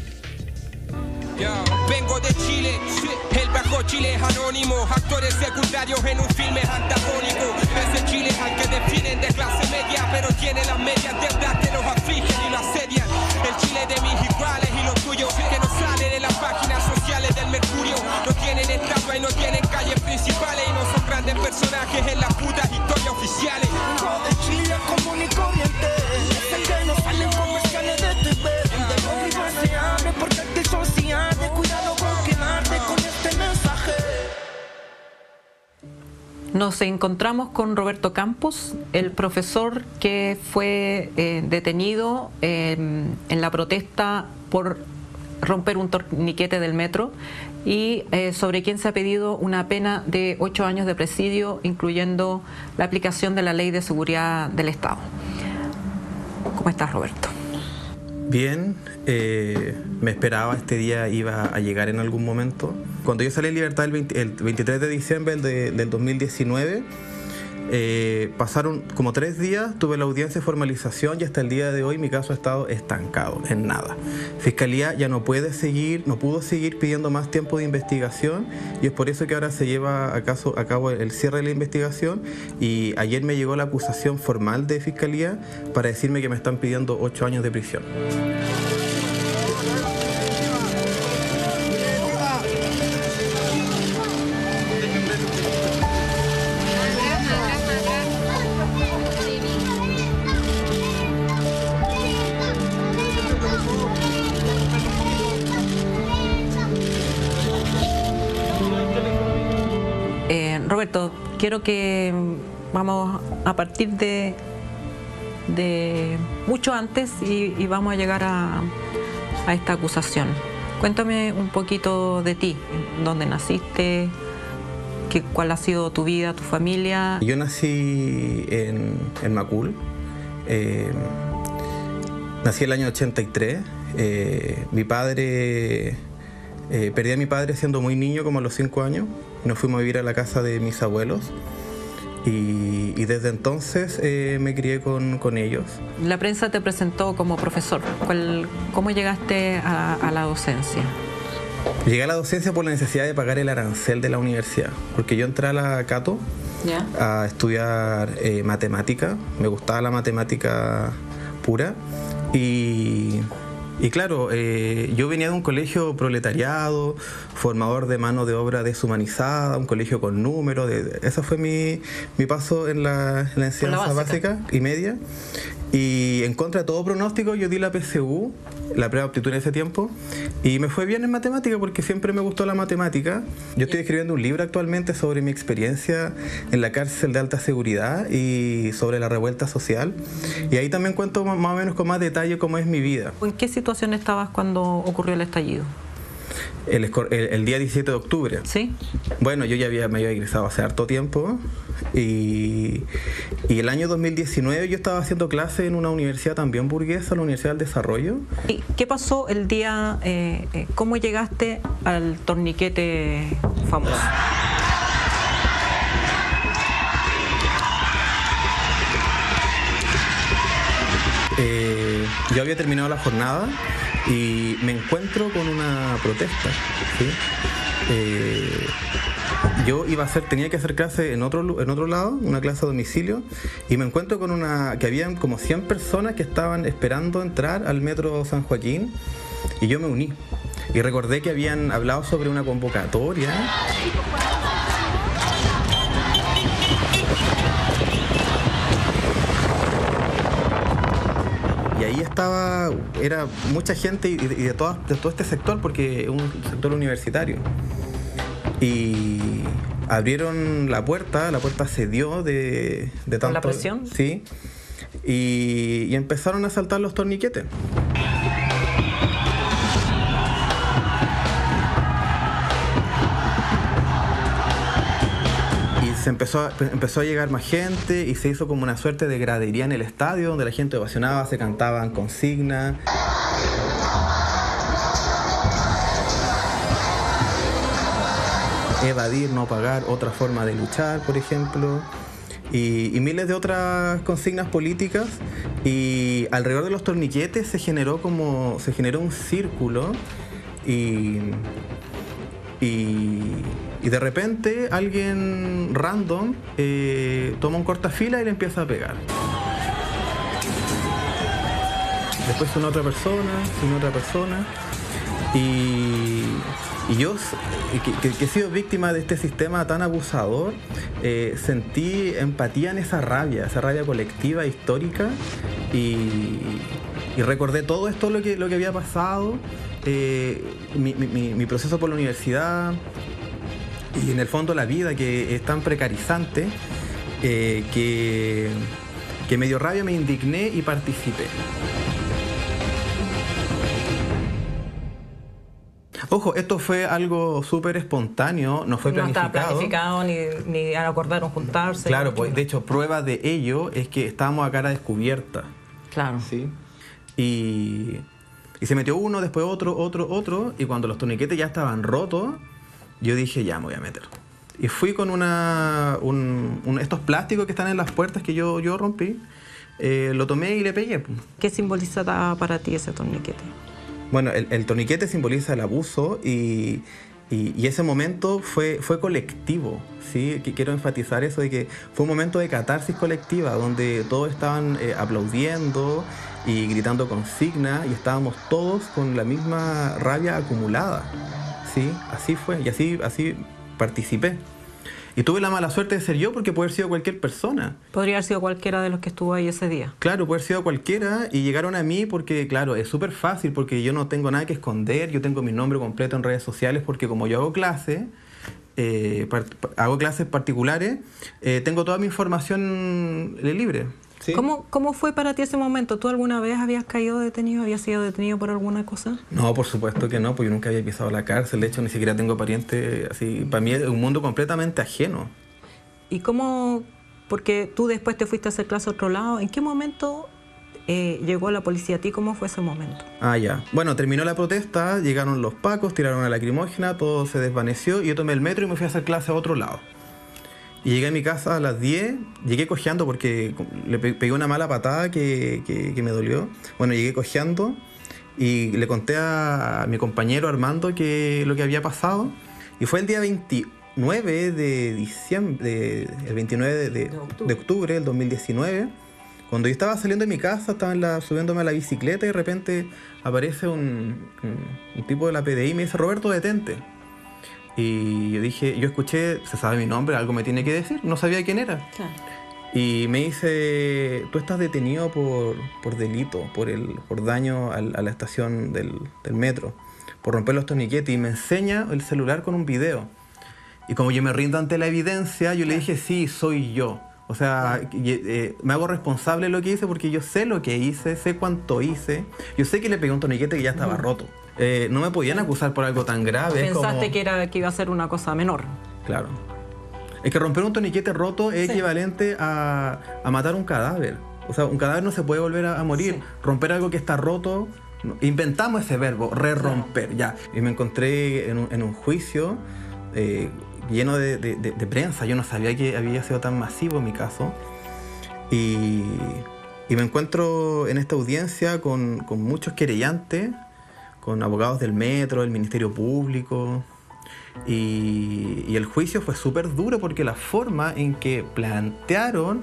Vengo de Chile, el Bajo Chile es anónimo, actores secundarios en un filme antagónico. Ese Chile al que definen de clase media, pero tiene las medias deudas que los afligen y los asedian. El Chile de mis iguales y los tuyos, que no sale de las páginas sociales del Mercurio. No tienen estatua y no tienen calles principales y no son grandes personajes en las putas historias oficiales. Vengo de Chile común y corriente, ese que no salen comerciales de TV, donde los libros se abren porque te social. Cuidado con quedarte con este mensaje. Nos encontramos con Roberto Campos, el profesor que fue detenido en la protesta por romper un torniquete del metro y sobre quien se ha pedido una pena de 8 años de presidio, incluyendo la aplicación de la Ley de Seguridad del Estado. ¿Cómo estás, Roberto? Bien, me esperaba este día, iba a llegar en algún momento. Cuando yo salí en libertad el 23 de diciembre del 2019, pasaron como 3 días, tuve la audiencia de formalización y hasta el día de hoy mi caso ha estado estancado, en nada. Fiscalía ya no pudo seguir pidiendo más tiempo de investigación y es por eso que ahora se lleva a cabo el cierre de la investigación, y ayer me llegó la acusación formal de Fiscalía para decirme que me están pidiendo 8 años de prisión. Roberto, quiero que vamos a partir de mucho antes y vamos a llegar a esta acusación. Cuéntame un poquito de ti, dónde naciste, cuál ha sido tu vida, tu familia. Yo nací en Macul, nací el año 83, mi padre... perdí a mi padre siendo muy niño, como a los 5 años. Nos fuimos a vivir a la casa de mis abuelos y desde entonces me crié con ellos. La prensa te presentó como profesor. ¿Cómo llegaste a la docencia? Llegué a la docencia por la necesidad de pagar el arancel de la universidad, porque yo entré a la Cato a estudiar matemática. Me gustaba la matemática pura y claro, yo venía de un colegio proletariado, formador de mano de obra deshumanizada, un colegio con números. Ese fue mi paso en la enseñanza básica y media. Y en contra de todo pronóstico, yo di la PSU, la prueba de aptitud en ese tiempo, y me fue bien en matemática porque siempre me gustó la matemática. Yo estoy escribiendo un libro actualmente sobre mi experiencia en la cárcel de alta seguridad y sobre la revuelta social. Y ahí también cuento más o menos con más detalle cómo es mi vida. ¿En qué situación estabas cuando ocurrió el estallido? El día 17 de octubre. ¿Sí? Bueno, yo ya me había egresado hace harto tiempo y el año 2019 yo estaba haciendo clase en una universidad también burguesa, la Universidad del Desarrollo. ¿Y qué pasó el día, cómo llegaste al torniquete famoso? Yo había terminado la jornada y me encuentro con una protesta, ¿sí? Yo tenía que hacer clase en otro lado, una clase a domicilio, y me encuentro con que habían como 100 personas que estaban esperando entrar al metro San Joaquín, y yo me uní. Y recordé que habían hablado sobre una convocatoria. Y ahí era mucha gente y de todo este sector, porque es un sector universitario. Y abrieron la puerta cedió de tanto... ¿La presión? Sí. Y empezaron a saltar los torniquetes. Se empezó a llegar más gente y se hizo como una suerte de gradería en el estadio donde la gente ovacionaba, se cantaban consignas. Evadir, no pagar, otra forma de luchar, por ejemplo. Y miles de otras consignas políticas. Y alrededor de los torniquetes se generó un círculo y de repente alguien random toma un cortafila y le empieza a pegar. Después una otra persona. Y yo, que he sido víctima de este sistema tan abusador, sentí empatía en esa rabia colectiva, histórica, y recordé todo esto, lo que había pasado, mi proceso por la universidad, Y en el fondo la vida, que es tan precarizante, que me dio rabia, me indigné y participé. Ojo, esto fue algo súper espontáneo, no fue planificado. No estaba planificado, ni acordaron juntarse. Claro, pues de hecho, prueba de ello es que estábamos a cara descubierta. Claro. ¿Sí? Y se metió uno, después otro, y cuando los torniquetes ya estaban rotos, yo dije, ya me voy a meter. Y fui con estos plásticos que están en las puertas que yo rompí, lo tomé y le pegué. ¿Qué simboliza para ti ese torniquete? Bueno, el torniquete simboliza el abuso y ese momento fue colectivo, ¿sí? Quiero enfatizar eso de que fue un momento de catarsis colectiva donde todos estaban aplaudiendo y gritando consignas y estábamos todos con la misma rabia acumulada, ¿sí? Así fue y así participé. Y tuve la mala suerte de ser yo porque puede haber sido cualquier persona. Podría haber sido cualquiera de los que estuvo ahí ese día. Claro, puede haber sido cualquiera y llegaron a mí porque, claro, es súper fácil porque yo no tengo nada que esconder, yo tengo mi nombre completo en redes sociales porque como yo hago clases particulares, tengo toda mi información libre. ¿Sí? ¿Cómo fue para ti ese momento? ¿Tú alguna vez habías caído detenido? ¿Habías sido detenido por alguna cosa? No, por supuesto que no, porque yo nunca había pisado la cárcel. De hecho, ni siquiera tengo parientes así. Para mí es un mundo completamente ajeno. ¿Y cómo? Porque tú después te fuiste a hacer clase a otro lado. ¿En qué momento llegó la policía a ti? ¿Cómo fue ese momento? Ah, ya. Bueno, terminó la protesta, llegaron los pacos, tiraron a lacrimógena, todo se desvaneció y yo tomé el metro y me fui a hacer clase a otro lado. Y llegué a mi casa a las 10, llegué cojeando porque le pegué una mala patada que me dolió. Bueno, llegué cojeando y le conté a mi compañero Armando lo que había pasado. Y fue el día 29 de diciembre, el 29 de octubre del 2019, cuando yo estaba saliendo de mi casa, estaba subiéndome a la bicicleta y de repente aparece un tipo de la PDI y me dice, Roberto, detente. Y yo escuché, se sabe mi nombre, algo me tiene que decir, no sabía quién era. Claro. Y me dice, tú estás detenido por delito, por daño a la estación del metro, por romper los torniquetes, y me enseña el celular con un video. Y como yo me rindo ante la evidencia, yo le dije, sí, soy yo. O sea, me hago responsable de lo que hice porque yo sé lo que hice, sé cuánto hice. Yo sé que le pegué un torniquete que ya estaba roto. No me podían acusar por algo tan grave. Pensaste que iba a ser una cosa menor. Claro. Es que romper un torniquete roto es equivalente a matar un cadáver. O sea, un cadáver no se puede volver a morir. Sí. Romper algo que está roto, inventamos ese verbo, re-romper, ya. Y me encontré en un juicio lleno de prensa. Yo no sabía que había sido tan masivo mi caso. Y me encuentro en esta audiencia con muchos querellantes, con abogados del metro, del Ministerio Público. Y el juicio fue súper duro porque la forma en que plantearon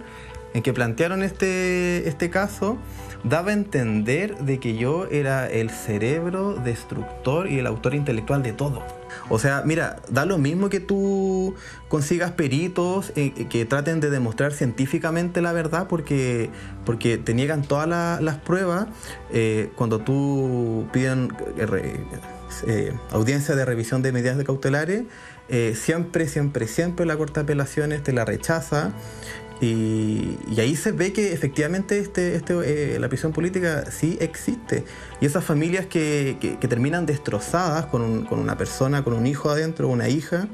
este caso daba a entender de que yo era el cerebro destructor y el autor intelectual de todo. O sea, mira, da lo mismo que tú consigas peritos que traten de demostrar científicamente la verdad porque te niegan todas las pruebas cuando tú piden audiencia de revisión de medidas cautelares, siempre la Corte de Apelaciones te la rechaza. Y ahí se ve que efectivamente la prisión política sí existe. Y esas familias que terminan destrozadas con una persona, con un hijo adentro, una hija,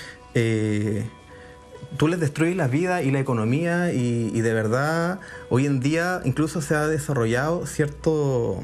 tú les destruyes la vida y la economía y de verdad hoy en día incluso se ha desarrollado cierto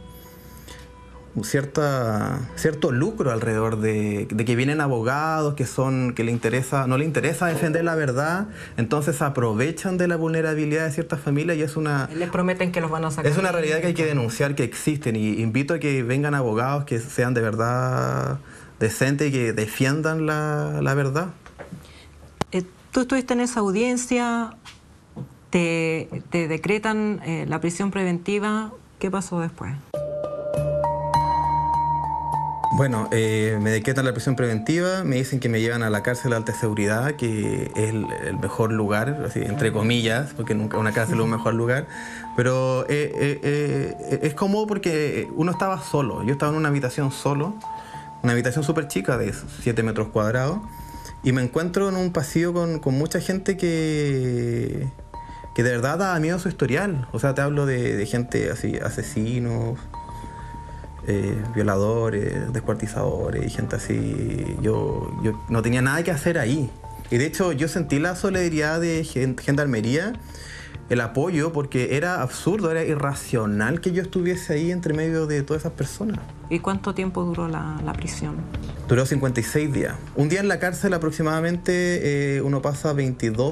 lucro alrededor de que vienen abogados que no le interesa defender la verdad, entonces aprovechan de la vulnerabilidad de ciertas familias y les prometen que los van a sacar. Es una realidad que hay que denunciar, que existen, y invito a que vengan abogados que sean de verdad decentes y que defiendan la verdad. Tú estuviste en esa audiencia, te decretan la prisión preventiva, ¿qué pasó después? Bueno, me decretan la prisión preventiva, me dicen que me llevan a la cárcel de alta seguridad, que es el mejor lugar, así, entre comillas, porque nunca una cárcel es un mejor lugar, pero es cómodo porque uno estaba solo. Yo estaba en una habitación solo, una habitación súper chica de 7 metros cuadrados, y me encuentro en un pasillo con mucha gente que de verdad da miedo su historial. O sea, te hablo de gente así, asesinos, violadores, descuartizadores y gente así. Yo no tenía nada que hacer ahí. Y de hecho yo sentí la solidaridad de Gendarmería, el apoyo, porque era absurdo, era irracional que yo estuviese ahí entre medio de todas esas personas. ¿Y cuánto tiempo duró la prisión? Duró 56 días. Un día en la cárcel aproximadamente uno pasa 21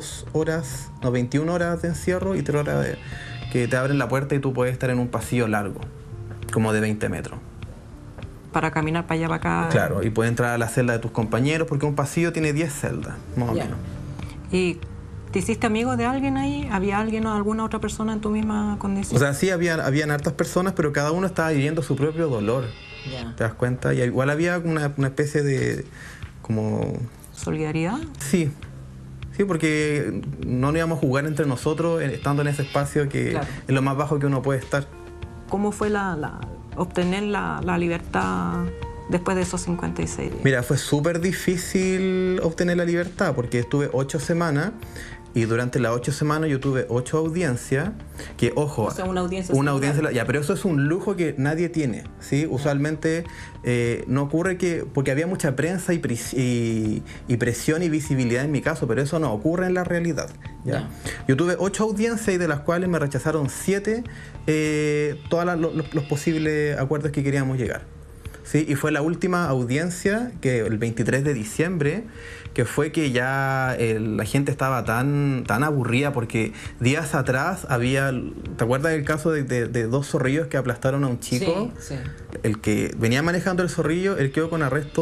horas de encierro y 3 horas que te abren la puerta y tú puedes estar en un pasillo largo, como de 20 metros. Para caminar para allá, para acá. Claro, y puedes entrar a la celda de tus compañeros porque un pasillo tiene 10 celdas, más o menos. ¿Y te hiciste amigo de alguien ahí? ¿Había alguien o alguna otra persona en tu misma condición? O sea, sí, habían hartas personas, pero cada uno estaba viviendo su propio dolor. ¿Te das cuenta? Y igual había una especie de como... ¿Solidaridad? Sí. Sí, porque no nos íbamos a jugar entre nosotros estando en ese espacio que es lo más bajo que uno puede estar. ¿Cómo fue obtener la libertad después de esos 56 días? Mira, fue súper difícil obtener la libertad porque estuve 8 semanas y durante las 8 semanas yo tuve 8 audiencias, que ojo, o sea, una audiencia ya, pero eso es un lujo que nadie tiene, ¿sí? Usualmente no ocurre porque había mucha prensa y presión y visibilidad en mi caso, pero eso no ocurre en la realidad. ¿Ya? Yo tuve 8 audiencias y de las cuales me rechazaron 7 todos los posibles acuerdos que queríamos llegar. Sí, y fue la última audiencia, que el 23 de diciembre, que fue que ya la gente estaba tan aburrida porque días atrás había... ¿Te acuerdas del caso de 2 zorrillos que aplastaron a un chico? Sí. El que venía manejando el zorrillo, él quedó con arresto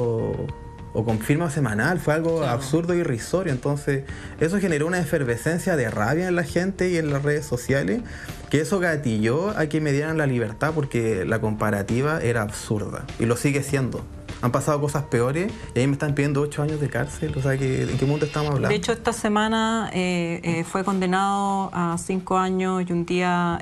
o con firma semanal. Fue algo absurdo y irrisorio. Entonces, eso generó una efervescencia de rabia en la gente y en las redes sociales, que eso gatilló a que me dieran la libertad porque la comparativa era absurda. Y lo sigue siendo. Han pasado cosas peores y ahí me están pidiendo 8 años de cárcel. O sea, ¿en qué mundo estamos hablando? De hecho, esta semana fue condenado a 5 años y un día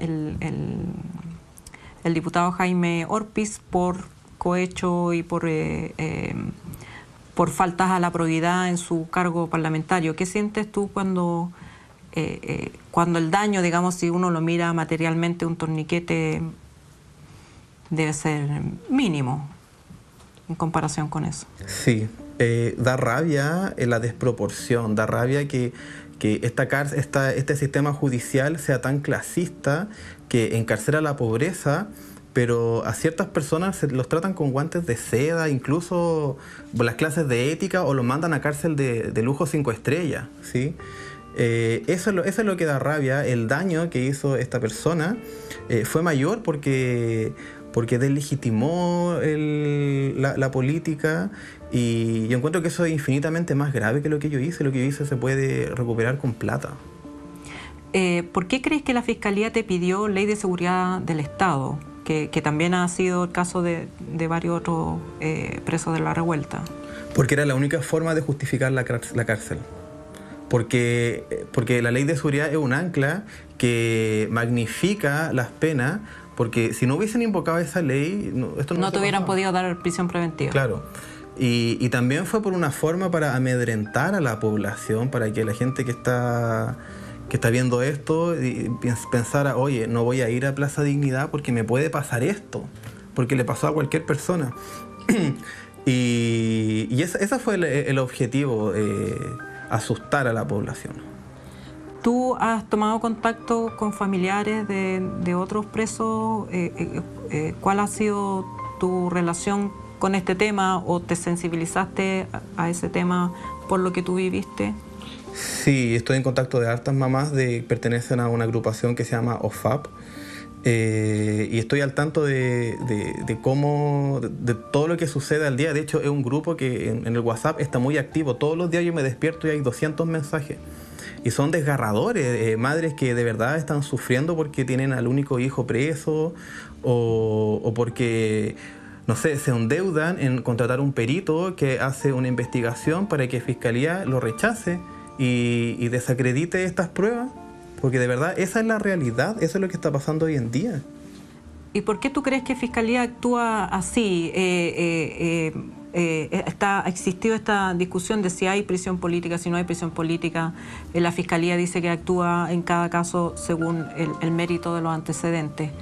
el diputado Jaime Orpiz por cohecho y por faltas a la probidad en su cargo parlamentario. ¿Qué sientes tú cuando el daño, digamos, si uno lo mira materialmente, un torniquete debe ser mínimo en comparación con eso? Sí, da rabia la desproporción, da rabia que este sistema judicial sea tan clasista, que encarcela la pobreza, pero a ciertas personas se los tratan con guantes de seda, incluso las clases de ética, o los mandan a cárcel de lujo 5 estrellas, ¿sí? Eso es lo que da rabia. El daño que hizo esta persona fue mayor porque deslegitimó la política, y yo encuentro que eso es infinitamente más grave que lo que yo hice. Lo que yo hice se puede recuperar con plata. ¿Por qué crees que la Fiscalía te pidió ley de seguridad del Estado? Que también ha sido el caso de varios otros presos de la revuelta. Porque era la única forma de justificar la cárcel. Porque la ley de seguridad es un ancla que magnifica las penas, porque si no hubiesen invocado esa ley, esto no te hubieran podido dar prisión preventiva. Claro. Y también fue por una forma para amedrentar a la población, para que la gente que está viendo esto pensara, oye, no voy a ir a Plaza Dignidad porque me puede pasar esto, porque le pasó a cualquier persona. y ese fue el objetivo, asustar a la población. ¿Tú has tomado contacto con familiares de otros presos? ¿Cuál ha sido tu relación con este tema, o te sensibilizaste a ese tema por lo que tú viviste? Sí, estoy en contacto de hartas mamás que pertenecen a una agrupación que se llama OFAP, y estoy al tanto de todo lo que sucede al día. De hecho, es un grupo que en el WhatsApp está muy activo. Todos los días yo me despierto y hay 200 mensajes. Y son desgarradores, madres que de verdad están sufriendo porque tienen al único hijo preso, o porque, no sé, se endeudan en contratar un perito que hace una investigación para que Fiscalía lo rechace y desacredite estas pruebas, porque de verdad esa es la realidad, eso es lo que está pasando hoy en día. ¿Y por qué tú crees que Fiscalía actúa así? ha existido esta discusión de si hay prisión política, si no hay prisión política. La Fiscalía dice que actúa en cada caso según el mérito de los antecedentes.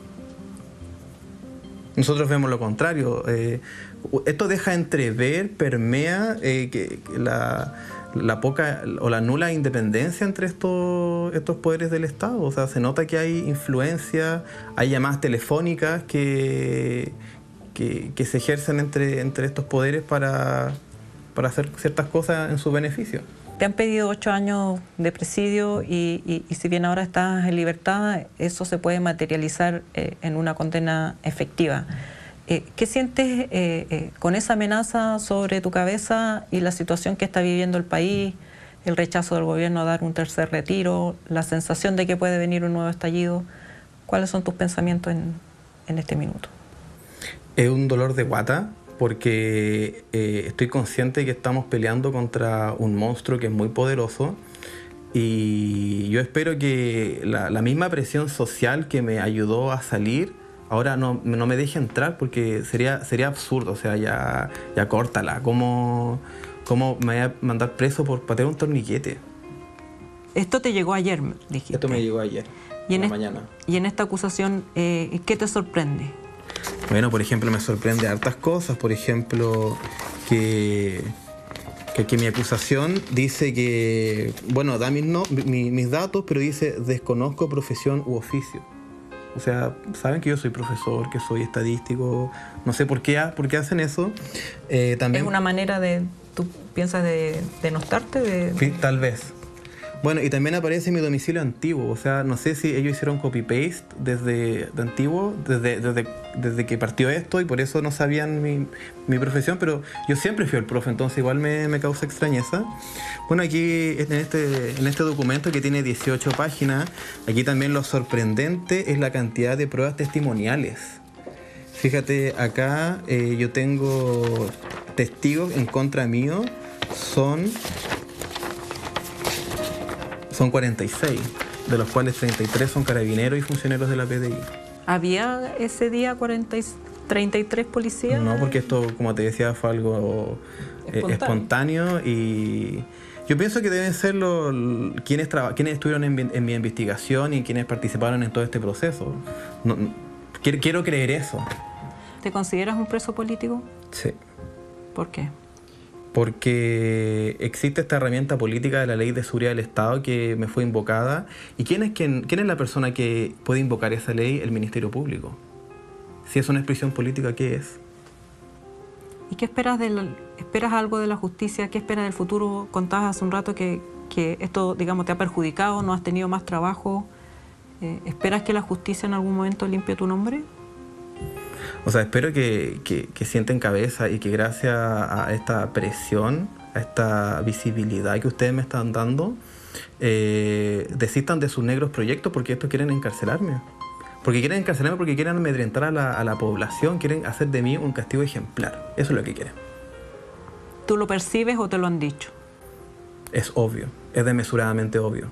Nosotros vemos lo contrario. Esto deja entrever, permea que la poca o la nula independencia entre estos poderes del Estado. O sea, se nota que hay influencia, hay llamadas telefónicas que se ejercen entre estos poderes para hacer ciertas cosas en su beneficio. Te han pedido 8 años de presidio y si bien ahora estás en libertad, eso se puede materializar en una condena efectiva. ¿Qué sientes con esa amenaza sobre tu cabeza y la situación que está viviendo el país, el rechazo del gobierno a dar un tercer retiro, la sensación de que puede venir un nuevo estallido? ¿Cuáles son tus pensamientos en este minuto? Es un dolor de guata porque estoy consciente de que estamos peleando contra un monstruo que es muy poderoso y yo espero que la misma presión social que me ayudó a salir ahora no me deje entrar, porque sería absurdo. O sea, ya córtala. ¿Cómo me voy a mandar preso por patear un torniquete? Esto te llegó ayer, dijiste. Esto me llegó ayer, en la mañana. Y en esta acusación, ¿qué te sorprende? Bueno, por ejemplo, me sorprende hartas cosas. Por ejemplo, que mi acusación dice que, bueno, da mis datos, pero dice desconozco profesión u oficio. O sea, saben que yo soy profesor, que soy estadístico, no sé por qué hacen eso. También, ¿es una manera tú piensas de denostarte? Sí, tal vez. Bueno, y también aparece mi domicilio antiguo. O sea, no sé si ellos hicieron copy-paste desde que partió esto y por eso no sabían mi profesión, pero yo siempre fui el profe, entonces igual me causa extrañeza. Bueno, aquí en este documento que tiene 18 páginas, aquí también lo sorprendente es la cantidad de pruebas testimoniales. Fíjate, acá yo tengo testigos en contra mío, son 46, de los cuales 33 son carabineros y funcionarios de la PDI. ¿Había ese día 33 policías? No, porque esto, como te decía, fue algo espontáneo y yo pienso que deben ser quienes estuvieron en mi investigación y quienes participaron en todo este proceso. Quiero creer eso. ¿Te consideras un preso político? Sí. ¿Por qué? Porque existe esta herramienta política de la Ley de Seguridad del Estado que me fue invocada. ¿Y quién es la persona que puede invocar esa ley? El Ministerio Público. Si es una expresión política, ¿qué es? ¿Y qué esperas esperas algo de la justicia? ¿Qué esperas del futuro? Contabas hace un rato que esto, digamos, te ha perjudicado, no has tenido más trabajo. ¿Esperas que la justicia en algún momento limpie tu nombre? O sea, espero que sienten cabeza y que gracias a esta presión, a esta visibilidad que ustedes me están dando, desistan de sus negros proyectos, porque estos quieren encarcelarme. Porque quieren amedrentar a la población, quieren hacer de mí un castigo ejemplar. Eso es lo que quieren. ¿Tú lo percibes o te lo han dicho? Es obvio, es desmesuradamente obvio.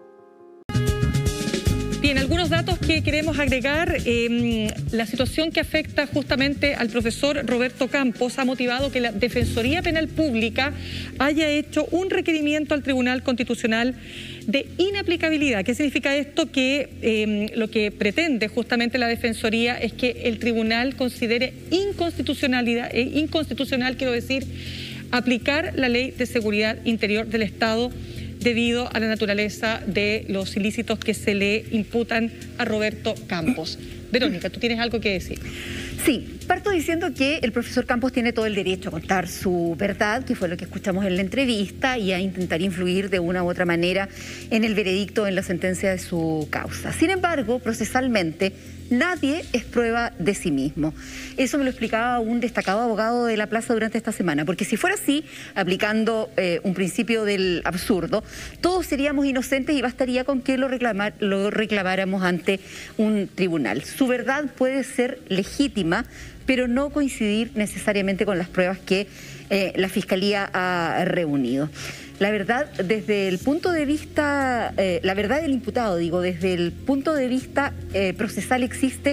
Bien, algunos datos que queremos agregar. La situación que afecta justamente al profesor Roberto Campos ha motivado que la Defensoría Penal Pública haya hecho un requerimiento al Tribunal Constitucional de inaplicabilidad. ¿Qué significa esto? Que lo que pretende justamente la Defensoría es que el tribunal considere inconstitucional, quiero decir, aplicar la Ley de Seguridad Interior del Estado debido a la naturaleza de los ilícitos que se le imputan a Roberto Campos. Verónica, ¿tú tienes algo que decir? Sí, parto diciendo que el profesor Campos tiene todo el derecho a contar su verdad, que fue lo que escuchamos en la entrevista, y a intentar influir de una u otra manera en el veredicto, en la sentencia de su causa. Sin embargo, procesalmente, nadie es prueba de sí mismo. Eso me lo explicaba un destacado abogado de la plaza durante esta semana, porque si fuera así, aplicando un principio del absurdo, todos seríamos inocentes y bastaría con que lo reclamáramos ante un tribunal. Su verdad puede ser legítima, pero no coincidir necesariamente con las pruebas que la Fiscalía ha reunido. La verdad, desde el punto de vista, la verdad del imputado, digo, desde el punto de vista procesal existe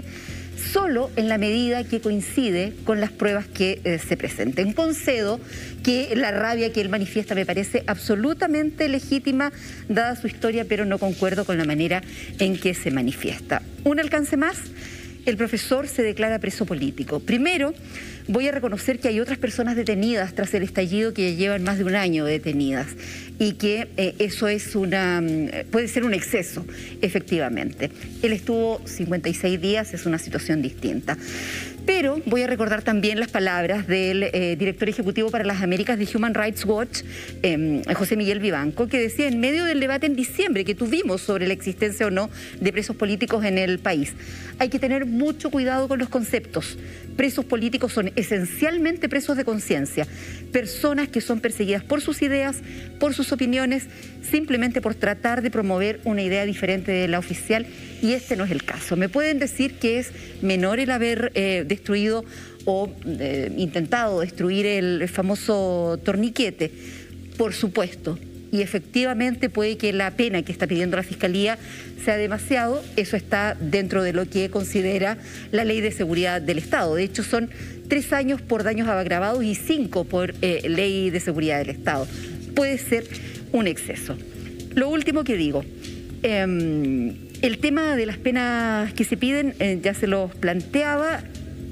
solo en la medida que coincide con las pruebas que se presenten. Concedo que la rabia que él manifiesta me parece absolutamente legítima, dada su historia, pero no concuerdo con la manera en que se manifiesta. Un alcance más. El profesor se declara preso político. Primero, voy a reconocer que hay otras personas detenidas tras el estallido que llevan más de un año detenidas y que eso es puede ser un exceso, efectivamente. Él estuvo 56 días, es una situación distinta. Pero voy a recordar también las palabras del director ejecutivo para las Américas de Human Rights Watch, José Miguel Vivanco, que decía en medio del debate en diciembre que tuvimos sobre la existencia o no de presos políticos en el país: hay que tener mucho cuidado con los conceptos. Presos políticos son esencialmente presos de conciencia, personas que son perseguidas por sus ideas, por sus opiniones, simplemente por tratar de promover una idea diferente de la oficial, y este no es el caso. Me pueden decir que es menor el haber destruido o intentado destruir el famoso torniquete, por supuesto, y efectivamente puede que la pena que está pidiendo la Fiscalía sea demasiado. Eso está dentro de lo que considera la Ley de Seguridad del Estado. De hecho, son 3 años por daños agravados y 5 por Ley de Seguridad del Estado. Puede ser un exceso. Lo último que digo, el tema de las penas que se piden, ya se los planteaba,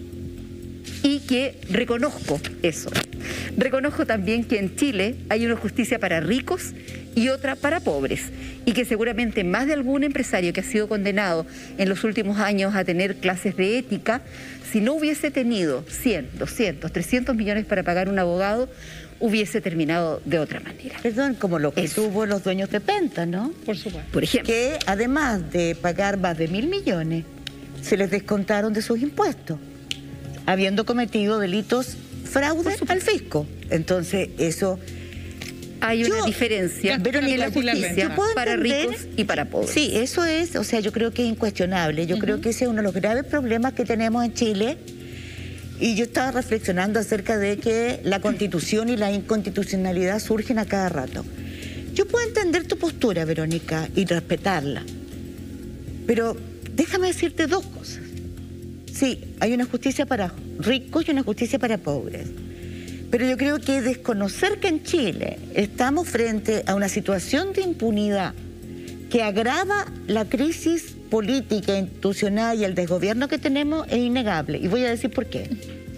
y que reconozco eso. Reconozco también que en Chile hay una justicia para ricos y otra para pobres, y que seguramente más de algún empresario que ha sido condenado en los últimos años a tener clases de ética, si no hubiese tenido 100, 200, 300 millones para pagar un abogado, hubiese terminado de otra manera. Perdón, como lo que tuvo los dueños de Penta, ¿no? Por supuesto. Por ejemplo. Que además de pagar más de 1.000 millones, se les descontaron de sus impuestos, habiendo cometido delitos fraude al fisco. Entonces, eso... Hay una diferencia en la justicia para ricos y para pobres. Sí, eso es, o sea, yo creo que es incuestionable. Yo creo que ese es uno de los graves problemas que tenemos en Chile. Y yo estaba reflexionando acerca de que la Constitución y la inconstitucionalidad surgen a cada rato. Yo puedo entender tu postura, Verónica, y respetarla. Pero déjame decirte 2 cosas. Sí, hay una justicia para ricos y una justicia para pobres. Pero yo creo que desconocer que en Chile estamos frente a una situación de impunidad que agrava la crisis política, institucional y el desgobierno que tenemos es innegable. Y voy a decir por qué.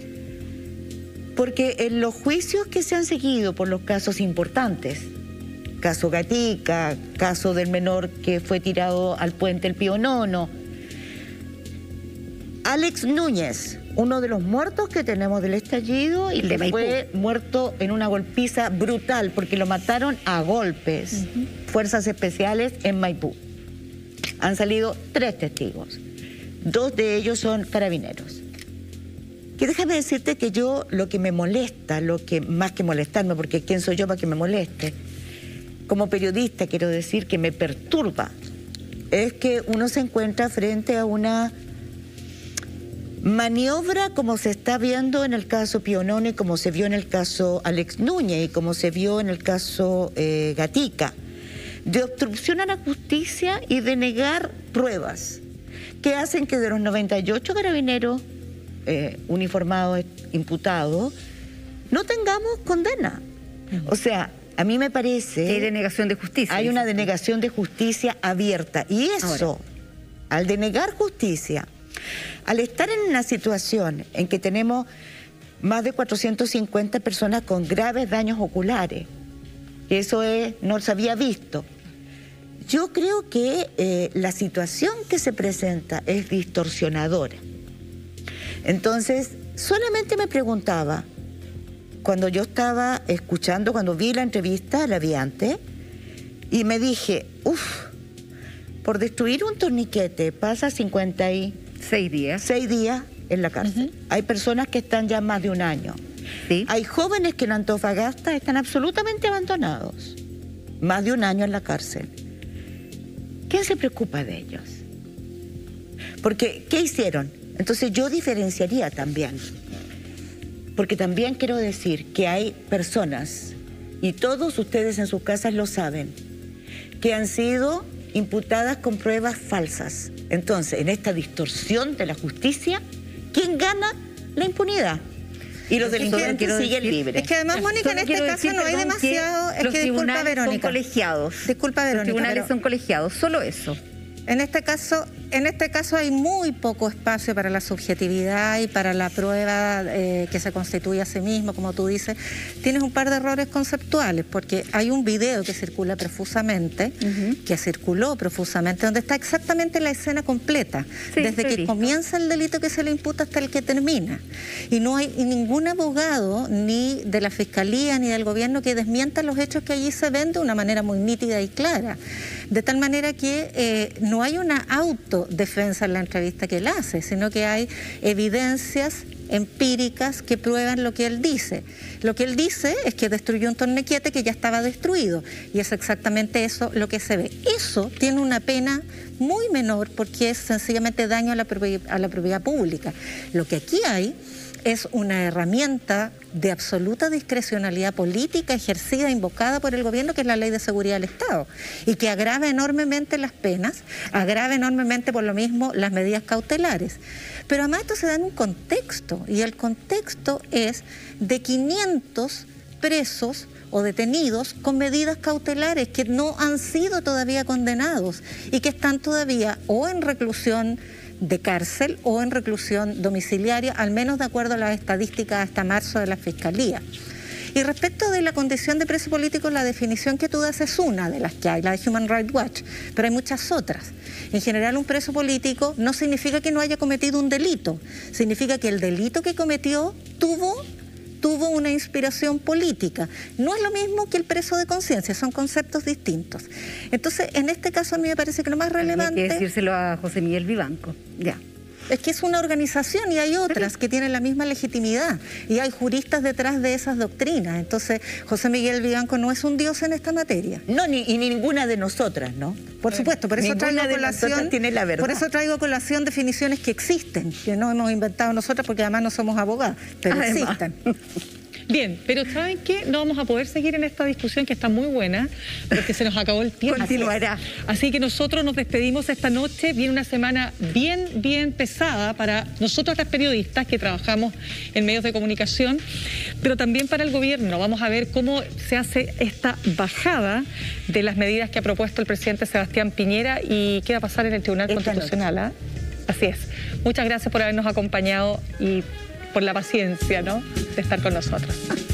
Porque en los juicios que se han seguido por los casos importantes, caso Gatica, caso del menor que fue tirado al puente El Pío Nono, Alex Núñez, uno de los muertos que tenemos del estallido, y que fue muerto en una golpiza brutal porque lo mataron a golpes, fuerzas especiales en Maipú. Han salido 3 testigos, 2 de ellos son carabineros. Que déjame decirte que yo lo que me molesta, lo que más que molestarme, porque ¿quién soy yo para que me moleste? Como periodista quiero decir que me perturba, es que uno se encuentra frente a una maniobra como se está viendo en el caso Pío Nono y como se vio en el caso Alex Núñez y como se vio en el caso Gatica, de obstrucción a la justicia y de negar pruebas que hacen que de los 98 carabineros uniformados, imputados, no tengamos condena. O sea, a mí me parece... Hay denegación de justicia. Hay una denegación de justicia abierta. Y eso, al denegar justicia, al estar en una situación en que tenemos más de 450 personas con graves daños oculares, que eso no se había visto, yo creo que la situación que se presenta es distorsionadora. Entonces, solamente me preguntaba, cuando yo estaba escuchando, cuando vi la entrevista, la vi antes, y me dije, por destruir un torniquete pasa 56 días en la cárcel. Hay personas que están ya más de un año. ¿Sí? Hay jóvenes que en Antofagasta están absolutamente abandonados, más de un año en la cárcel. ¿Quién se preocupa de ellos? Porque, ¿qué hicieron? Entonces yo diferenciaría también, porque también quiero decir que hay personas, y todos ustedes en sus casas lo saben, que han sido imputadas con pruebas falsas. Entonces, en esta distorsión de la justicia, ¿quién gana? La impunidad. Y los delincuentes siguen libres. Es que además, Mónica, en este caso no hay demasiado... Es que disculpa, Verónica. Son colegiados. Disculpa, Verónica. Los tribunales son colegiados, solo eso. En este caso hay muy poco espacio para la subjetividad y para la prueba que se constituye a sí mismo, como tú dices. Tienes un par de errores conceptuales, porque hay un video que circula profusamente, donde está exactamente la escena completa, desde que comienza el delito que se le imputa hasta el que termina. Y no hay ningún abogado, ni de la Fiscalía, ni del Gobierno, que desmienta los hechos que allí se ven de una manera muy nítida y clara. De tal manera que no hay una autodefensa en la entrevista que él hace, sino que hay evidencias empíricas que prueban lo que él dice. Lo que él dice es que destruyó un torniquete que ya estaba destruido, y es exactamente eso lo que se ve. Eso tiene una pena muy menor porque es sencillamente daño a la propiedad pública. Lo que aquí hay es una herramienta de absoluta discrecionalidad política ejercida, invocada por el gobierno, que es la Ley de Seguridad del Estado, y que agrava enormemente las penas, agrava enormemente por lo mismo las medidas cautelares. Pero además esto se da en un contexto, y el contexto es de 500 presos o detenidos con medidas cautelares que no han sido todavía condenados y que están todavía o en reclusión de cárcel o en reclusión domiciliaria, al menos de acuerdo a las estadísticas hasta marzo de la Fiscalía. Y respecto de la condición de preso político, la definición que tú das es una de las que hay, la de Human Rights Watch, pero hay muchas otras. En general, un preso político no significa que no haya cometido un delito, significa que el delito que cometió tuvo una inspiración política. No es lo mismo que el preso de conciencia, son conceptos distintos. Entonces, en este caso a mí me parece que lo más relevante... Hay que decírselo a José Miguel Vivanco, ya. Es que es una organización y hay otras que tienen la misma legitimidad y hay juristas detrás de esas doctrinas. Entonces, José Miguel Vivanco no es un dios en esta materia. No, ni ninguna de nosotras, ¿no? Por supuesto, por eso traigo colación, tiene la verdad. Por eso traigo colación definiciones que existen, que no hemos inventado nosotras porque además no somos abogadas, pero además existen. Bien, pero ¿saben qué? No vamos a poder seguir en esta discusión que está muy buena, porque se nos acabó el tiempo. Continuará. Así que nosotros nos despedimos esta noche. Viene una semana bien pesada para nosotros las periodistas que trabajamos en medios de comunicación, pero también para el gobierno. Vamos a ver cómo se hace esta bajada de las medidas que ha propuesto el presidente Sebastián Piñera y qué va a pasar en el Tribunal Constitucional. ¿Ah? Así es. Muchas gracias por habernos acompañado y por la paciencia, ¿no?, de estar con nosotros.